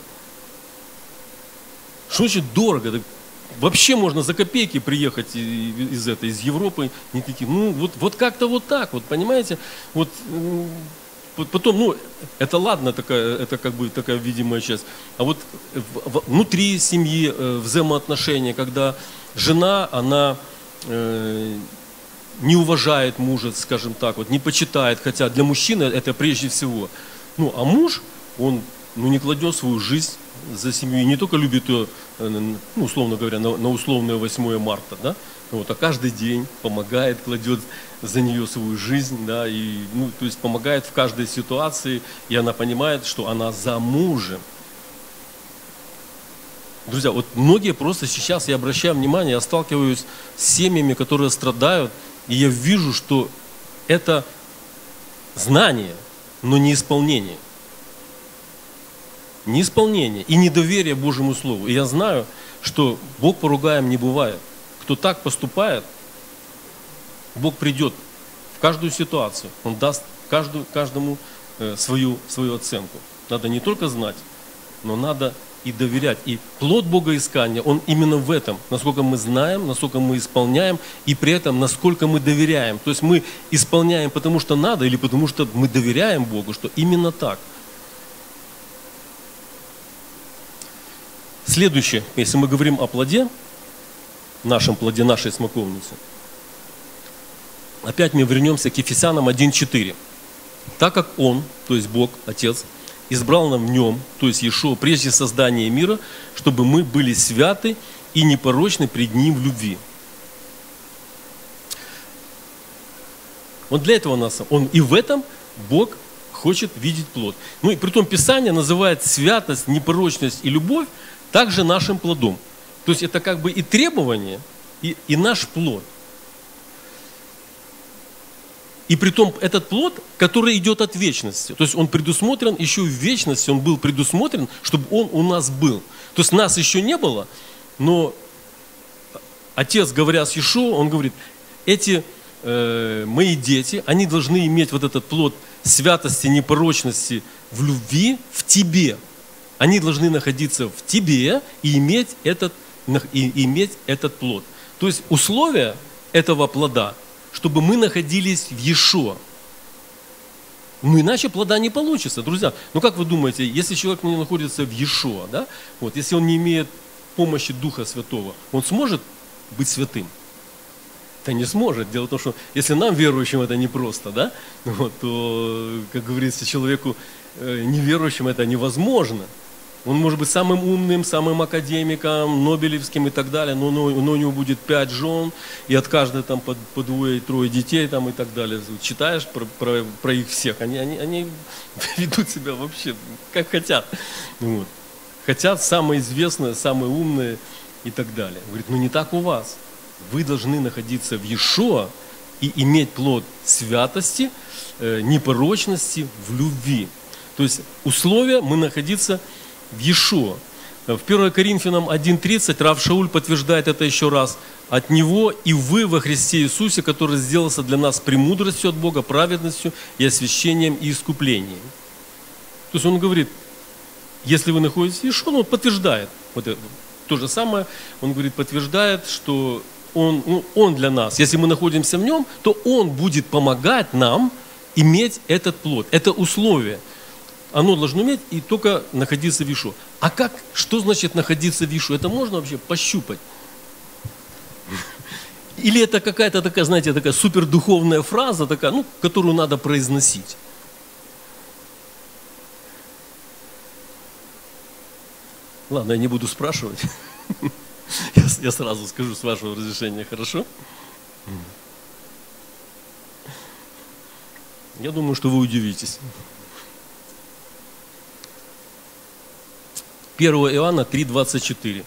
Что значит дорого? Так вообще можно за копейки приехать из, этой, из Европы. Никаких. Ну, вот, вот как-то вот так, вот, понимаете? Вот, потом, ну, это ладно, такая, это как бы такая видимая часть. А вот внутри семьи взаимоотношения, когда жена, она не уважает мужа, скажем так, вот, не почитает, хотя для мужчины это прежде всего. Ну, а муж, он ну, не кладет свою жизнь за семью, и не только любит ее, ну, условно говоря, на, на условное восьмое марта, да, вот, а каждый день помогает, кладет за нее свою жизнь, да, и, ну, то есть помогает в каждой ситуации, и она понимает, что она замужем. Друзья, вот многие просто сейчас, я обращаю внимание, я сталкиваюсь с семьями, которые страдают, и я вижу, что это знание, но не исполнение. Не исполнение и недоверие Божьему Слову. И я знаю, что Бог поругаем не бывает. Кто так поступает, Бог придет в каждую ситуацию. Он даст каждую, каждому свою, свою оценку. Надо не только знать, но надо и доверять. И плод богоискания, он именно в этом. Насколько мы знаем, насколько мы исполняем, и при этом насколько мы доверяем. То есть мы исполняем потому, что надо, или потому, что мы доверяем Богу, что именно так. Следующее, если мы говорим о плоде, нашем плоде, нашей смоковницы, опять мы вернемся к Ефесянам один четыре. Так как Он, то есть Бог, Отец, избрал нам в Нем, то есть Иешуа, прежде создания мира, чтобы мы были святы и непорочны пред Ним в любви. Вот для этого нас, Он и в этом Бог хочет видеть плод. Ну и притом Писание называет святость, непорочность и любовь также нашим плодом. То есть это как бы и требование, и, и наш плод. И притом этот плод, который идет от вечности. То есть он предусмотрен еще в вечности, он был предусмотрен, чтобы он у нас был. То есть нас еще не было, но Отец, говоря с Иешуа, он говорит, эти э, мои дети, они должны иметь вот этот плод святости, непорочности в любви в тебе. Они должны находиться в тебе и иметь этот, и иметь этот плод. То есть условия этого плода – чтобы мы находились в Иешуа. Ну, иначе плода не получится, друзья. Ну, как вы думаете, если человек не находится в Иешуа, да, вот, если он не имеет помощи Духа Святого, он сможет быть святым? Да не сможет. Дело в том, что если нам, верующим, это непросто, да, вот, то, как говорится, человеку неверующим это невозможно. Он может быть самым умным, самым академиком, нобелевским и так далее, но, но, но у него будет пять жен, и от каждой там по, по двое, трое детей там, и так далее. Читаешь про, про, про их всех, они, они, они ведут себя вообще как хотят. Вот. Хотят самые известные, самые умные и так далее. Говорит, ну не так у вас. Вы должны находиться в Иешуа и иметь плод святости, э, непорочности, в любви. То есть условия мы находиться в Иешуа. В первое Коринфянам один тридцать Рав Шауль подтверждает это еще раз. От Него и вы во Христе Иисусе, который сделался для нас премудростью от Бога, праведностью и освящением и искуплением. То есть он говорит, если вы находитесь в Иешуа, он подтверждает. Вот это. То же самое, он говорит, подтверждает, что он, ну, он для нас. Если мы находимся в Нем, то Он будет помогать нам иметь этот плод. Это условие. Оно должно иметь и только находиться в Иешуа. А как, что значит находиться в Иешуа? Это можно вообще пощупать? Или это какая-то такая, знаете, такая супердуховная фраза, такая, ну, которую надо произносить? Ладно, я не буду спрашивать. Я, я сразу скажу с вашего разрешения, хорошо? Я думаю, что вы удивитесь. первое Иоанна три двадцать четыре.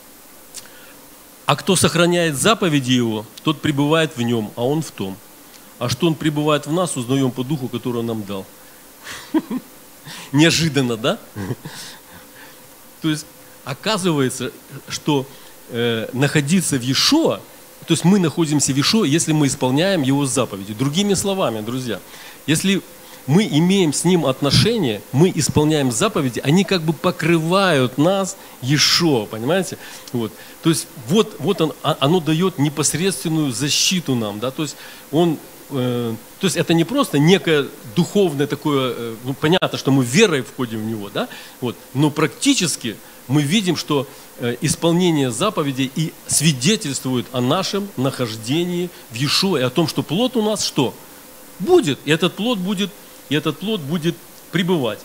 А кто сохраняет заповеди Его, тот пребывает в Нем, а Он в том. А что Он пребывает в нас, узнаем по Духу, который Он нам дал. Неожиданно, да? То есть, оказывается, что э, находиться в Иешуа, то есть мы находимся в Иешуа, если мы исполняем Его заповеди. Другими словами, друзья, если мы имеем с Ним отношения, мы исполняем заповеди, они как бы покрывают нас Иешуа, понимаете? Вот. То есть вот, вот он, оно дает непосредственную защиту нам, да, то есть он, э, то есть это не просто некое духовное такое, э, ну понятно, что мы верой входим в Него, да, вот, но практически мы видим, что э, исполнение заповедей и свидетельствует о нашем нахождении в Иешуа и о том, что плод у нас что? Будет, и этот плод будет И этот плод будет пребывать.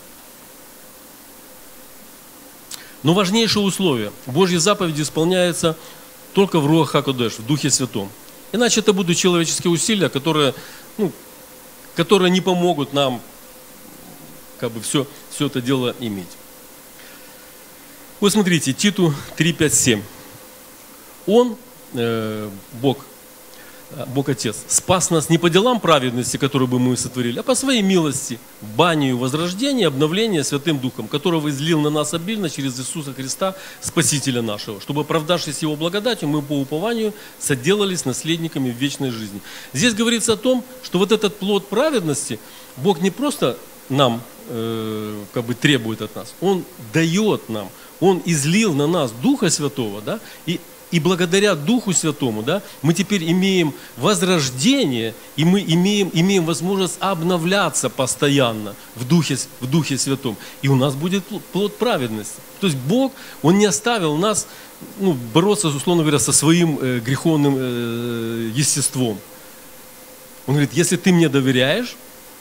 Но важнейшее условие. Божьи заповеди исполняются только в Руах ха-Кодеш, в Духе Святом. Иначе это будут человеческие усилия, которые, ну, которые не помогут нам как бы все, все это дело иметь. Вот смотрите, Титу три, пять, семь. Он, э, Бог, Бог Отец, спас нас не по делам праведности, которые бы мы сотворили, а по своей милости, банию возрождения, обновления Святым Духом, которого излил на нас обильно через Иисуса Христа, Спасителя нашего, чтобы, оправдавшись Его благодатью, мы по упованию соделались наследниками вечной жизни. Здесь говорится о том, что вот этот плод праведности Бог не просто нам э, как бы требует от нас, Он дает нам, Он излил на нас Духа Святого, да, и И благодаря Духу Святому, да, мы теперь имеем возрождение, и мы имеем, имеем возможность обновляться постоянно в Духе, в Духе Святом. И у нас будет плод праведности. То есть Бог, Он не оставил нас, ну, бороться, условно говоря, со своим э, греховным э, естеством. Он говорит, если ты мне доверяешь,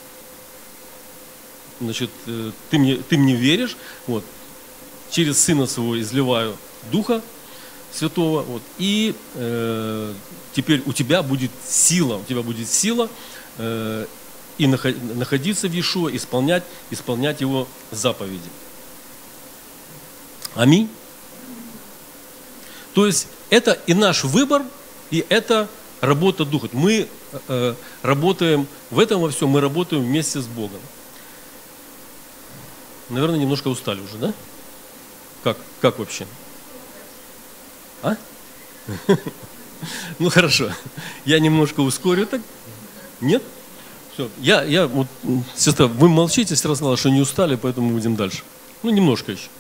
значит, э, ты, мне, ты мне веришь, вот, через Сына Своего изливаю Духа Святого, вот, и э, теперь у тебя будет сила, у тебя будет сила э, и находиться в Иешуа, исполнять, исполнять Его заповеди. Аминь. То есть это и наш выбор, и это работа Духа. Мы э, работаем, в этом во всем мы работаем вместе с Богом. Наверное, немножко устали уже, да? Как, как вообще? А? Ну хорошо, я немножко ускорю так. Нет? Все. Я, я, вот, сестра, вы молчите, сестра сказала, что не устали, поэтому мы будем дальше. Ну, немножко еще.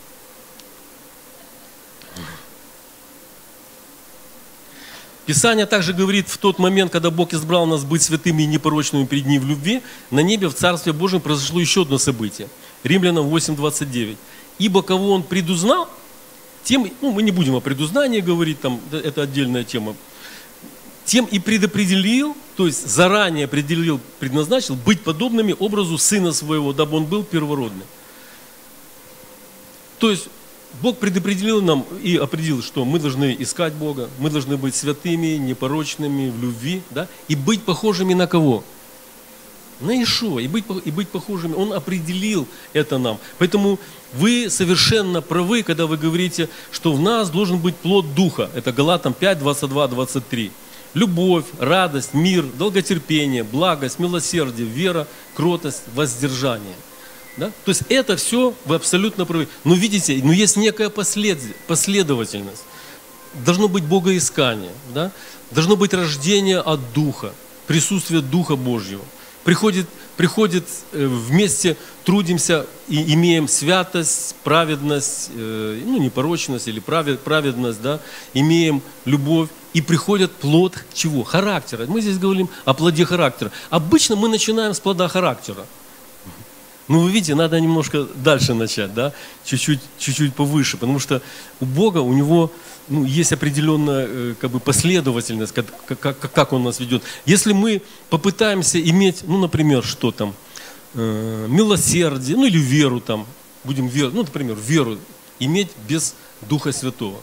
Писание также говорит, в тот момент, когда Бог избрал нас быть святыми и непорочными перед Ним в любви, на небе в Царстве Божьем произошло еще одно событие. Римлянам восемь двадцать девять. Ибо кого Он предузнал, тем, ну, мы не будем о предузнании говорить, там, это отдельная тема, тем и предопределил, то есть заранее определил, предназначил быть подобными образу Сына Своего, дабы Он был первородным. То есть Бог предопределил нам и определил, что мы должны искать Бога, мы должны быть святыми, непорочными, в любви, да, и быть похожими на кого? На Иешуа, и быть, и быть похожими. Он определил это нам. Поэтому вы совершенно правы, когда вы говорите, что в нас должен быть плод Духа. Это Галатам пять, двадцать два, двадцать три. Любовь, радость, мир, долготерпение, благость, милосердие, вера, кротость, воздержание. Да? То есть это все вы абсолютно правы. Но видите, но есть некая послед... последовательность. Должно быть богоискание, да? Должно быть рождение от Духа, присутствие Духа Божьего. Приходит, приходит вместе, трудимся и имеем святость, праведность, ну непорочность или праведность, да? Имеем любовь. И приходит плод чего? Характера. Мы здесь говорим о плоде характера. Обычно мы начинаем с плода характера. Ну, вы видите, надо немножко дальше начать, да, чуть-чуть, чуть-чуть повыше, потому что у Бога, у Него ну, есть определенная как бы, последовательность, как, как, как Он нас ведет. Если мы попытаемся иметь, ну, например, что там, э, милосердие, ну, или веру там, будем веру, ну, например, веру иметь без Духа Святого.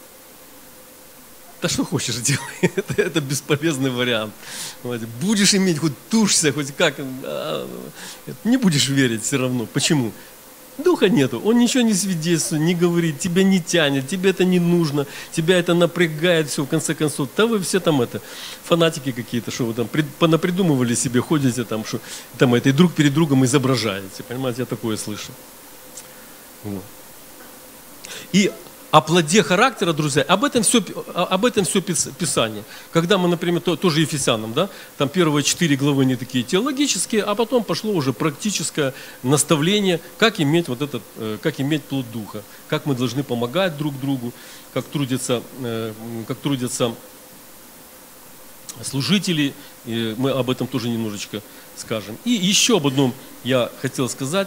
Да что хочешь делай, это, это бесполезный вариант. Будешь иметь, хоть тушься, хоть как, не будешь верить все равно. Почему? Духа нету, он ничего не свидетельствует, не говорит, тебя не тянет, тебе это не нужно, тебя это напрягает, все, в конце концов. Да вы все там это, фанатики какие-то, что вы там понапридумывали себе, ходите там, что там это и друг перед другом изображаете. Понимаете, я такое слышу. Вот. И о плоде характера, друзья, об этом все, об этом все Писание. Когда мы, например, то, тоже Ефесянам, да, там первые четыре главы не такие теологические, а потом пошло уже практическое наставление, как иметь вот этот, как иметь плод Духа, как мы должны помогать друг другу, как трудятся, как трудятся служители, и мы об этом тоже немножечко скажем. И еще об одном я хотел сказать,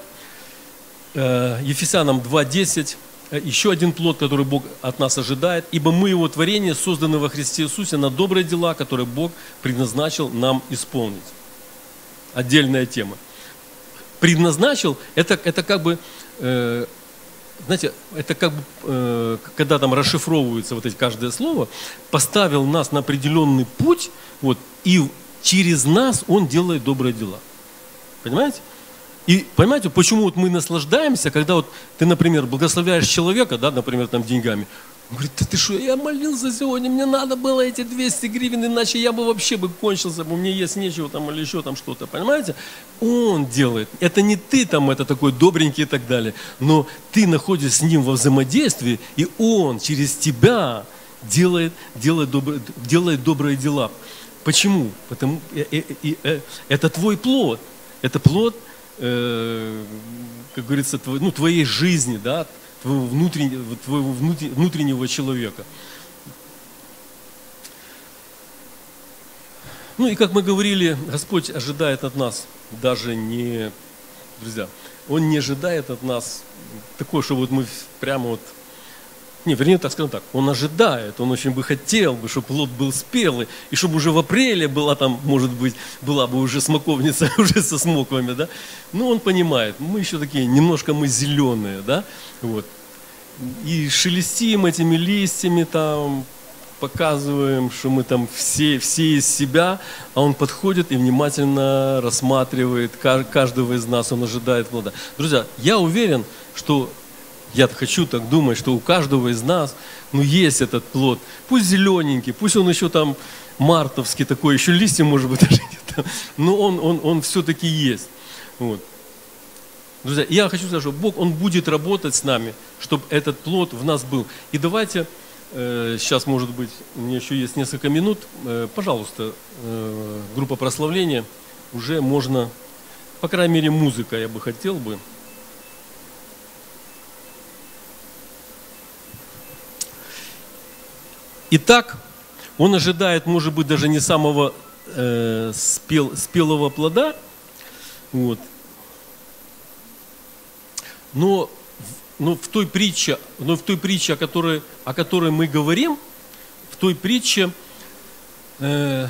Ефесянам два десять. Еще один плод, который Бог от нас ожидает, ибо мы Его творение, созданы во Христе Иисусе на добрые дела, которые Бог предназначил нам исполнить. Отдельная тема. Предназначил, это, это как бы, э, знаете, это как бы, э, когда там расшифровывается вот эти каждое слово, поставил нас на определенный путь, вот, и через нас Он делает добрые дела. Понимаете? И понимаете, почему вот мы наслаждаемся, когда вот ты, например, благословляешь человека, да, например, там деньгами. Он говорит, да ты что, я молился сегодня, мне надо было эти двести гривен, иначе я бы вообще бы кончился, у меня есть нечего там или еще там что-то, понимаете? Он делает. Это не ты там, это такой добренький и так далее, но ты находишься с ним во взаимодействии, и он через тебя делает, делает, добрые, делает добрые дела. Почему? Потому и, и, и, и, это твой плод, это плод, как говорится, ну, твоей жизни, да, твоего внутреннего, твоего внутреннего человека. Ну и как мы говорили, Господь ожидает от нас даже не, друзья, Он не ожидает от нас такое, что вот мы прямо вот, не, вернее, так скажем так, Он ожидает, Он очень бы хотел, бы, чтобы плод был спелый, и чтобы уже в апреле была там, может быть, была бы уже смоковница, уже со смоквами, да. Ну, Он понимает, мы еще такие, немножко мы зеленые, да, вот. И шелестим этими листьями там, показываем, что мы там все, все из себя, а Он подходит и внимательно рассматривает каждого из нас, Он ожидает плода. Друзья, я уверен, что я хочу так думать, что у каждого из нас, ну, есть этот плод. Пусть зелененький, пусть он еще там мартовский такой, еще листья, может быть, даже нет, но он, он, он все-таки есть. Вот. Друзья, я хочу сказать, что Бог, Он будет работать с нами, чтобы этот плод в нас был. И давайте, э, сейчас, может быть, у меня еще есть несколько минут, э, пожалуйста, э, группа прославления, уже можно, по крайней мере, музыка я бы хотел бы. Итак, Он ожидает, может быть, даже не самого э, спел, спелого плода, вот. но, но, в той притче, но в той притче, о которой, о которой мы говорим, в той притче, э,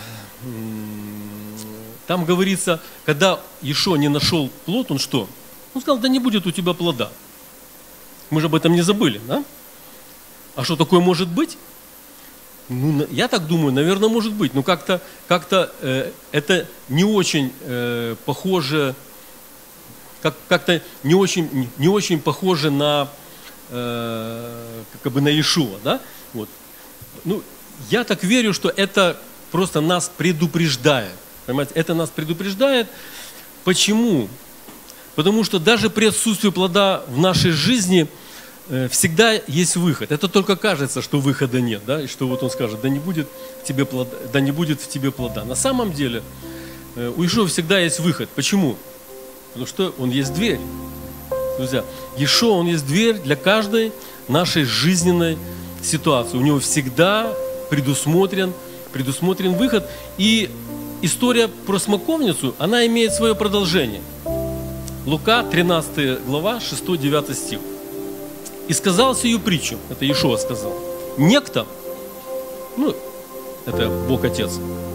там говорится, когда Иешуа не нашел плод, он что? Он сказал, да не будет у тебя плода. Мы же об этом не забыли, да? А что такое может быть? Ну, я так думаю, наверное, может быть. Но как-то как-то э, это не очень э, похоже, как, как-то не очень, не очень похоже на, э, как бы на Иешуа, да? Вот. Ну, я так верю, что это просто нас предупреждает. Понимаете? Это нас предупреждает. Почему? Потому что даже при отсутствии плода в нашей жизни всегда есть выход. Это только кажется, что выхода нет, да, и что вот он скажет, да не будет в тебе плода, да не будет в тебе плода. На самом деле у Иешуа всегда есть выход. Почему? Потому что он есть дверь. Друзья, Иешуа, он есть дверь для каждой нашей жизненной ситуации. У него всегда предусмотрен, предусмотрен выход. И история про смоковницу, она имеет свое продолжение. Лука, тринадцатая глава, шестой-девятый стих. «И сказал сию притчу», это Иешуа сказал, «некто», ну, это Бог Отец,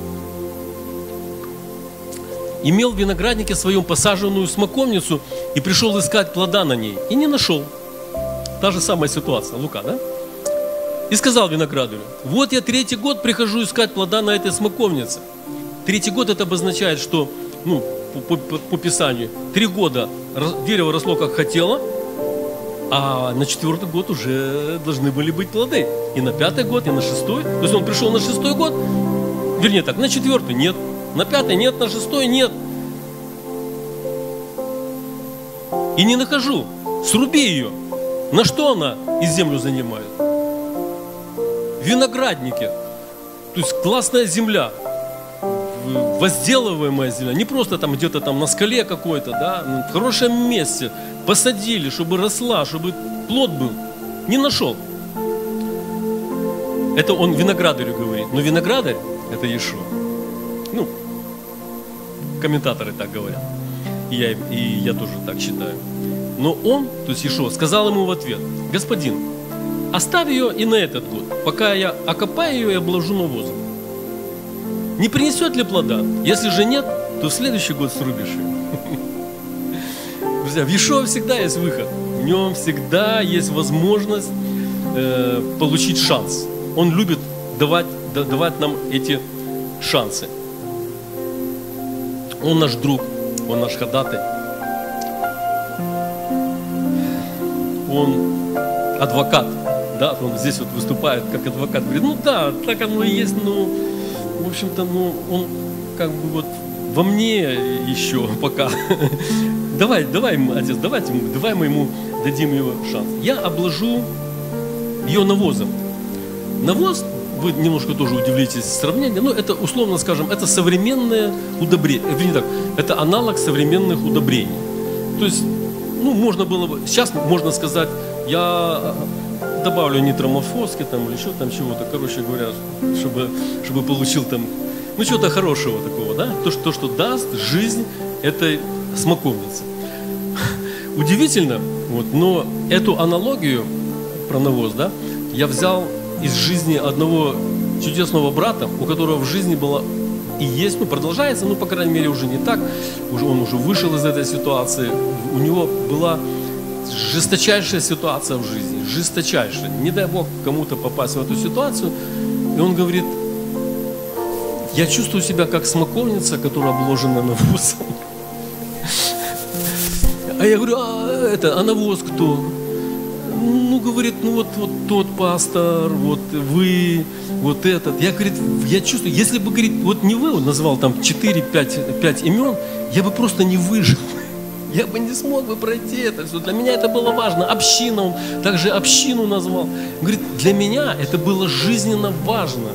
«имел в винограднике своем посаженную смоковницу и пришел искать плода на ней, и не нашел». Та же самая ситуация, Лука, да? «И сказал виноградарю, вот я третий год прихожу искать плода на этой смоковнице». Третий год это обозначает, что, ну, по, по, по Писанию, три года дерево росло как хотело, а на четвертый год уже должны были быть плоды. И на пятый год, и на шестой. То есть он пришел на шестой год, вернее так, на четвертый нет, на пятый нет, на шестой нет. И не нахожу. Сруби ее. На что она и землю занимает? Виноградники. То есть классная земля. Возделываемая земля, не просто там где-то там на скале какой-то, да, в хорошем месте посадили, чтобы росла, чтобы плод был. Не нашел. Это он виноградарю говорит. Но виноградарь это Иешуа. Ну, комментаторы так говорят. И я, и я тоже так считаю. Но он, то есть Иешуа, сказал ему в ответ: господин, оставь ее и на этот год, пока я окопаю ее и обложу навозом. Не принесет ли плода? Если же нет, то в следующий год срубишь ее. Друзья, в Иешуа всегда есть выход. В нем всегда есть возможность э, получить шанс. Он любит давать, да, давать нам эти шансы. Он наш друг, он наш ходатай. Он адвокат. Да, он здесь вот выступает как адвокат. Говорит, ну да, так оно и есть, но... В общем-то, ну, он как бы вот во мне еще пока. Давай, давай, отец, давайте, давай мы ему дадим его шанс. Я обложу ее навозом. Навоз, вы немножко тоже удивитесь сравнения, но это, условно скажем, это современное удобрение. Вернее так, это аналог современных удобрений. То есть, ну, можно было бы, сейчас можно сказать, я... добавлю нитроморфозки там или еще там чего-то, короче говоря, чтобы, чтобы получил там, ну, чего-то хорошего такого, да, то, что, то, что даст жизнь этой смоковнице. Удивительно, вот, но эту аналогию про навоз, да, я взял из жизни одного чудесного брата, у которого в жизни была и есть, ну, продолжается, ну, по крайней мере, уже не так, уже, он уже вышел из этой ситуации, у него была жесточайшая ситуация в жизни, жесточайшая. Не дай Бог кому-то попасть в эту ситуацию. И он говорит, я чувствую себя как смоковница, которая обложена навозом. А я говорю, а это, а навоз кто? Ну, говорит, ну вот, вот тот пастор, вот вы, вот этот. Я, говорит, я чувствую, если бы, говорит, вот не вы, он назвал там четыре-пять имен, я бы просто не выжил. Я бы не смог бы пройти это все. Для меня это было важно. Община, он также общину назвал. Он говорит, для меня это было жизненно важно.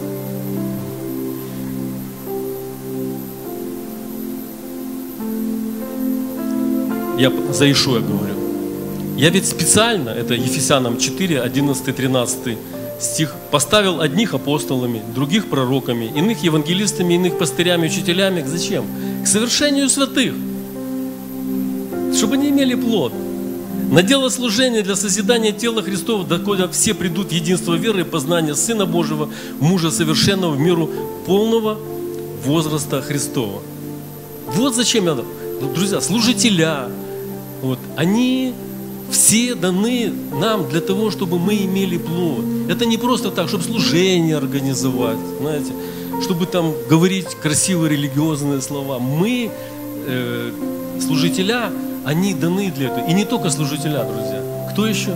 Я за Иешуа говорю. Я ведь специально, это Ефесянам четыре, одиннадцатый-тринадцатый стих, поставил одних апостолами, других пророками, иных евангелистами, иных пастырями, учителями. Зачем? К совершению святых. Чтобы они имели плод. На дело служения для созидания тела Христова, доколе все придут в единство веры и познания Сына Божьего, мужа совершенного в меру полного возраста Христова. Вот зачем я, друзья, служителя, вот, они все даны нам для того, чтобы мы имели плод. Это не просто так, чтобы служение организовать, знаете, чтобы там говорить красивые религиозные слова. Мы, э, служителя, они даны для этого. И не только служителя, друзья. Кто еще?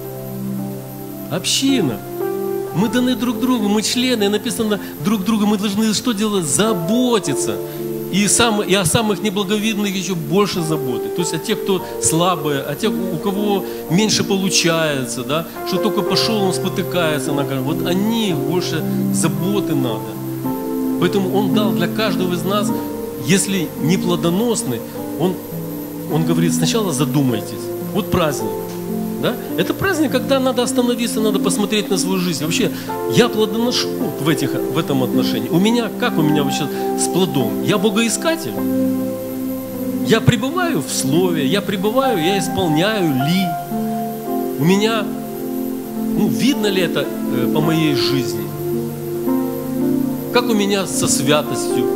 Община. Мы даны друг другу, мы члены, и написано друг другу, мы должны что делать? Заботиться. И, сам, и о самых неблаговидных еще больше заботы. То есть о тех, кто слабые, о тех, у кого меньше получается, да, что только пошел, он спотыкается. На... Вот о них больше заботы надо. Поэтому Он дал для каждого из нас, если не плодоносный, Он, он говорит, сначала задумайтесь. Вот праздник. Да? Это праздник, когда надо остановиться, надо посмотреть на свою жизнь. Вообще, я плодоношу в, этих, в этом отношении. У меня, как у меня вообще с плодом? Я богоискатель. Я пребываю в слове, я пребываю, я исполняю ли. У меня, ну, видно ли это э, по моей жизни? Как у меня со святостью?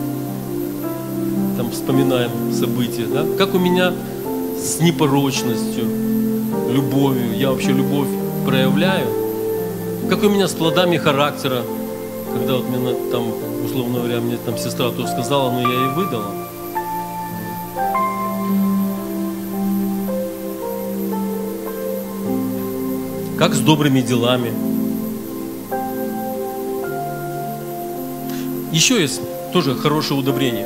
Там вспоминаем события, да? Как у меня с непорочностью? Любовью, я вообще любовь проявляю, как у меня с плодами характера, когда вот мне там, условно говоря, мне там сестра то сказала, но я ей выдала. Как с добрыми делами. Еще есть тоже хорошее удобрение.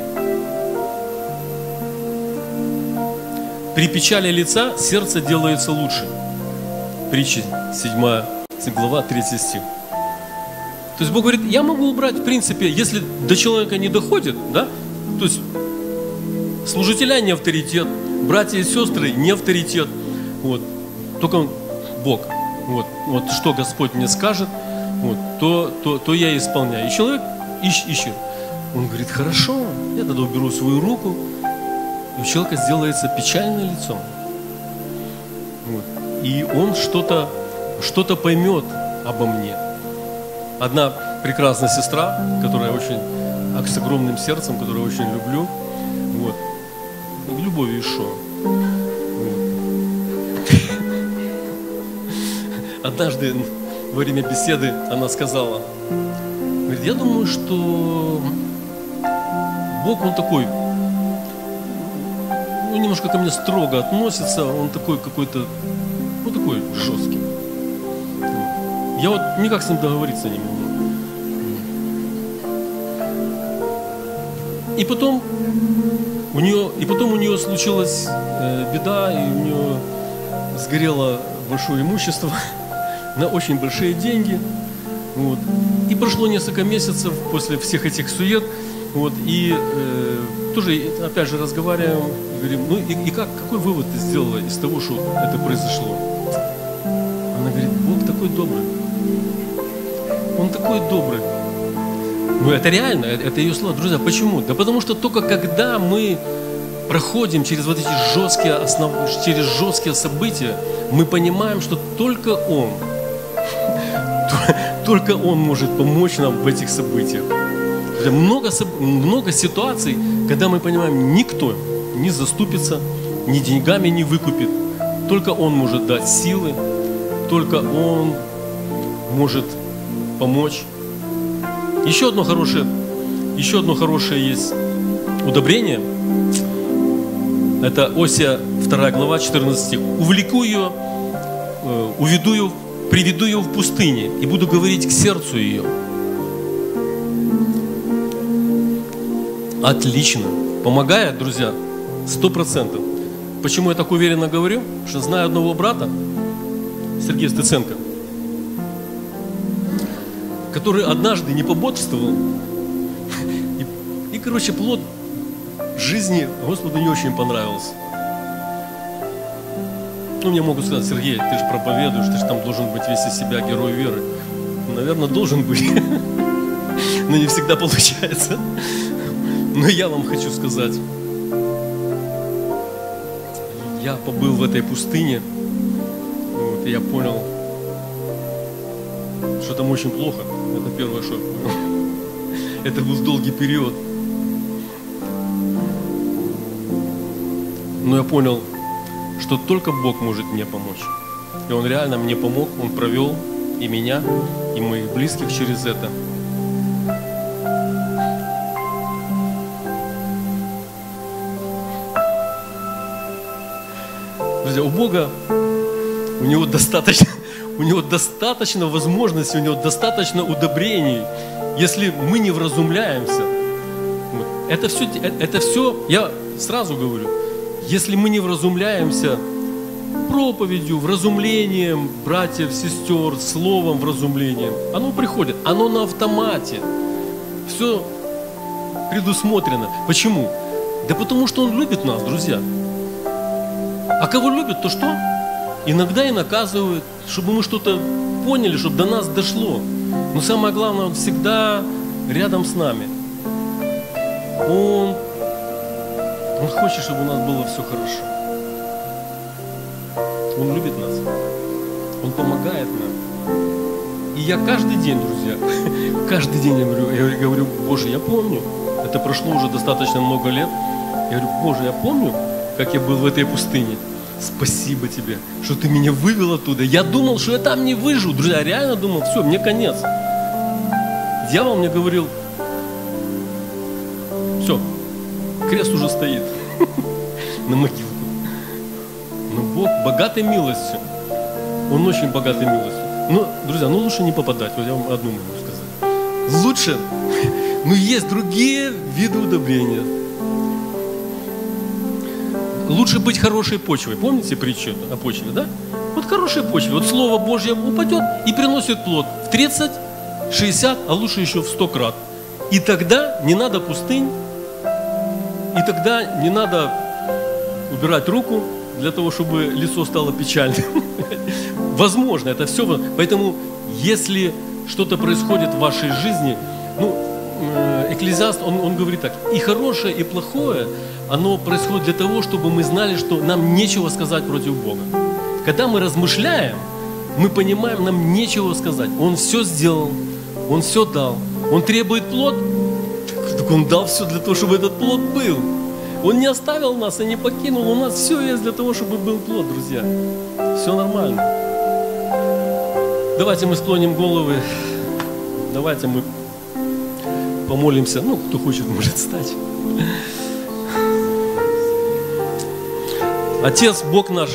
При печали лица сердце делается лучше. Притча седьмая глава, третий стих. То есть Бог говорит, я могу убрать, в принципе, если до человека не доходит, да, то есть служителя не авторитет, братья и сестры не авторитет, вот, только Бог, вот, вот что Господь мне скажет, вот, то, то, то я исполняю. И человек ищ, ищет. Он говорит, хорошо, я тогда уберу свою руку, и у человека сделается печальное лицо. Вот. И он что-то что-то поймет обо мне. Одна прекрасная сестра, которая очень, с огромным сердцем, которую я очень люблю, вот, любовью Ишуа. Вот. Однажды во время беседы она сказала, говорит, я думаю, что Бог, Он такой, ну, немножко ко мне строго относится, он такой какой-то, ну, такой жесткий. Я вот никак с ним договориться не могу. И потом у нее, и потом у нее случилась э, беда, и у нее сгорело большое имущество на очень большие деньги. Вот. И прошло несколько месяцев после всех этих сует, вот, и э, тоже, опять же, разговариваем, говорим, ну и, и как, какой вывод ты сделала из того, что это произошло? Она говорит, Бог такой добрый. Он такой добрый. Ну это реально, это ее слова. Друзья, почему? Да потому что только когда мы проходим через вот эти жесткие, основ... через жесткие события, мы понимаем, что только Он, только Он может помочь нам в этих событиях. Много, много ситуаций, когда мы понимаем, никто не заступится, ни деньгами не выкупит. Только Он может дать силы, только Он может помочь. Еще одно хорошее, еще одно хорошее есть удобрение. Это Осия вторая глава, четырнадцатый стих. Увлеку ее, уведу ее, приведу ее в пустыне и буду говорить к сердцу ее. Отлично. Помогает, друзья, сто процентов. Почему я так уверенно говорю? Потому что знаю одного брата, Сергея Стыценко, который однажды не пободрствовал. И, и, короче, плод жизни Господу не очень понравился. Ну, мне могут сказать, Сергей, ты же проповедуешь, ты же там должен быть весь из себя герой веры. Наверное, должен быть. Но не всегда получается. Но я вам хочу сказать, я побыл в этой пустыне, вот, и я понял, что там очень плохо. Это первое, что я понял. Это был долгий период. Но я понял, что только Бог может мне помочь. И Он реально мне помог, Он провел и меня, и моих близких через это. Друзья, у Бога, у Него достаточно, у Него достаточно возможностей, у Него достаточно удобрений, если мы не вразумляемся. Это все, это все, я сразу говорю, если мы не вразумляемся проповедью, вразумлением братьев, сестер, словом вразумлением, оно приходит, оно на автомате. Все предусмотрено. Почему? Да потому что Он любит нас, друзья. А кого любит, то что? Иногда и наказывает, чтобы мы что-то поняли, чтобы до нас дошло. Но самое главное, Он всегда рядом с нами. Он, Он хочет, чтобы у нас было все хорошо. Он любит нас. Он помогает нам. И я каждый день, друзья, каждый день я говорю, я говорю, Боже, я помню. Это прошло уже достаточно много лет. Я говорю, Боже, я помню, как я был в этой пустыне. Спасибо Тебе, что Ты меня вывел оттуда. Я думал, что я там не выживу. Друзья, я реально думал, все, мне конец. Дьявол мне говорил, все, крест уже стоит на могилку. Но Бог богатой милостью. Он очень богатой милостью. Но, друзья, ну лучше не попадать. Вот я вам одну могу сказать. Лучше, но есть другие виды удобрения. Лучше быть хорошей почвой. Помните притчу о почве, да? Вот хорошей почве. Вот Слово Божье упадет и приносит плод в тридцать, шестьдесят, а лучше еще в сто крат. И тогда не надо пустынь, и тогда не надо убирать руку для того, чтобы лицо стало печальным. Возможно, это все. Поэтому, если что-то происходит в вашей жизни, ну, Экклезиаст, он, он говорит так, и хорошее, и плохое, оно происходит для того, чтобы мы знали, что нам нечего сказать против Бога. Когда мы размышляем, мы понимаем, нам нечего сказать. Он все сделал, Он все дал. Он требует плод, так Он дал все для того, чтобы этот плод был. Он не оставил нас и не покинул. У нас все есть для того, чтобы был плод, друзья. Все нормально. Давайте мы склоним головы. Давайте мы помолимся. Ну, кто хочет, может встать. Отец, Бог наш,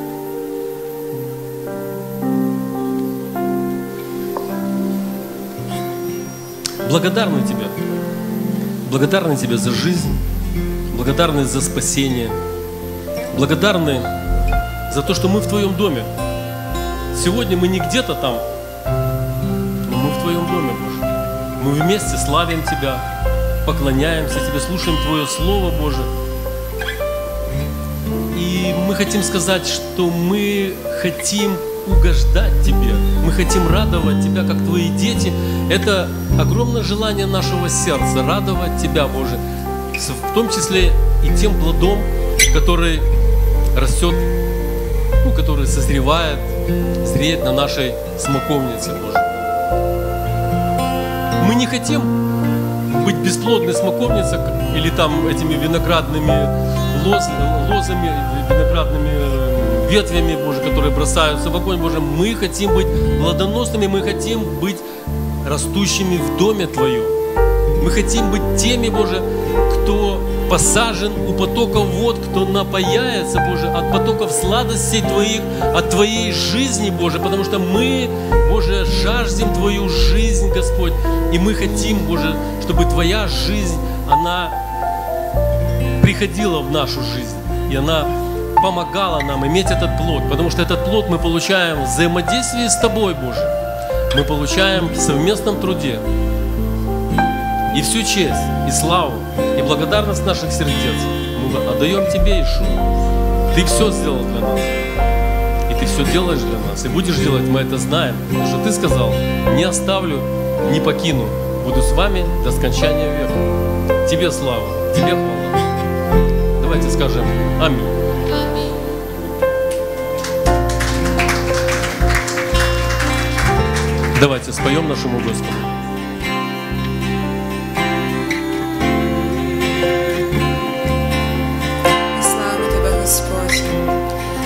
благодарны Тебе. Благодарны Тебе за жизнь. Благодарны за спасение. Благодарны за то, что мы в Твоем доме. Сегодня мы не где-то там, но мы в Твоем доме, Боже. Мы вместе славим Тебя, поклоняемся Тебе, слушаем Твое Слово, Боже. И мы хотим сказать, что мы хотим угождать Тебе. Мы хотим радовать Тебя, как Твои дети. Это огромное желание нашего сердца, радовать Тебя, Боже. В том числе и тем плодом, который растет, ну, который созревает, зреет на нашей смоковнице, Боже. Мы не хотим быть бесплодной смоковницей или там этими виноградными лоз, лозами, виноградными ветвями, Боже, которые бросаются в огонь, Боже. Мы хотим быть плодоносными, мы хотим быть растущими в доме Твоем. Мы хотим быть теми, Боже, кто посажен у потоков вод, кто напаяется, Боже, от потоков сладостей Твоих, от Твоей жизни, Боже, потому что мы, Боже, жаждем Твою жизнь, Господь, и мы хотим, Боже, чтобы Твоя жизнь, она приходила в нашу жизнь, и она помогала нам иметь этот плод, потому что этот плод мы получаем в взаимодействии с Тобой, Боже, мы получаем в совместном труде. И всю честь, и славу, и благодарность наших сердец мы отдаем Тебе, Иешуа. Ты все сделал для нас. И Ты все делаешь для нас. И будешь делать, мы это знаем. Потому что Ты сказал, не оставлю, не покину. Буду с вами до скончания века. Тебе слава, Тебе хвала. Давайте скажем аминь. Давайте споем нашему Господу. Слава Тебе, Господь.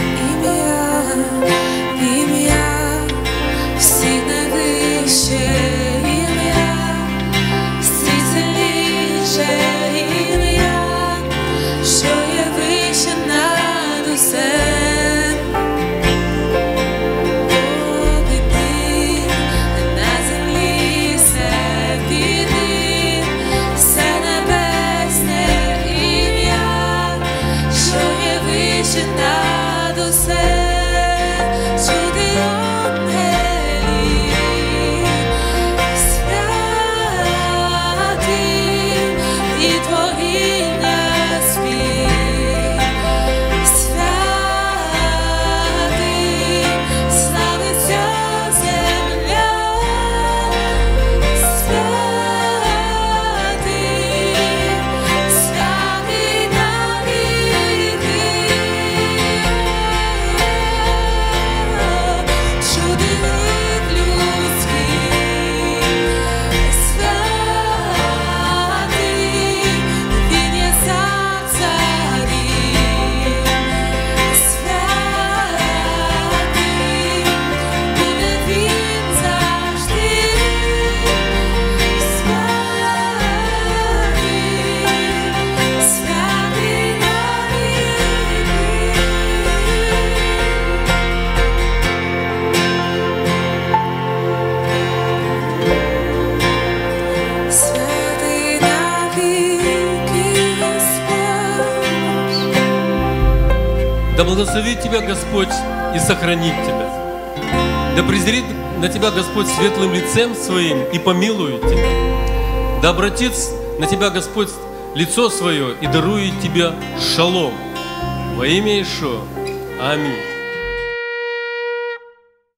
Да благословит тебя Господь и сохранит тебя. Да презрит на тебя Господь светлым лицем своим и помилует тебя. Да обратит на тебя Господь лицо свое и дарует тебе шалом. Во имя Иешуа. Аминь.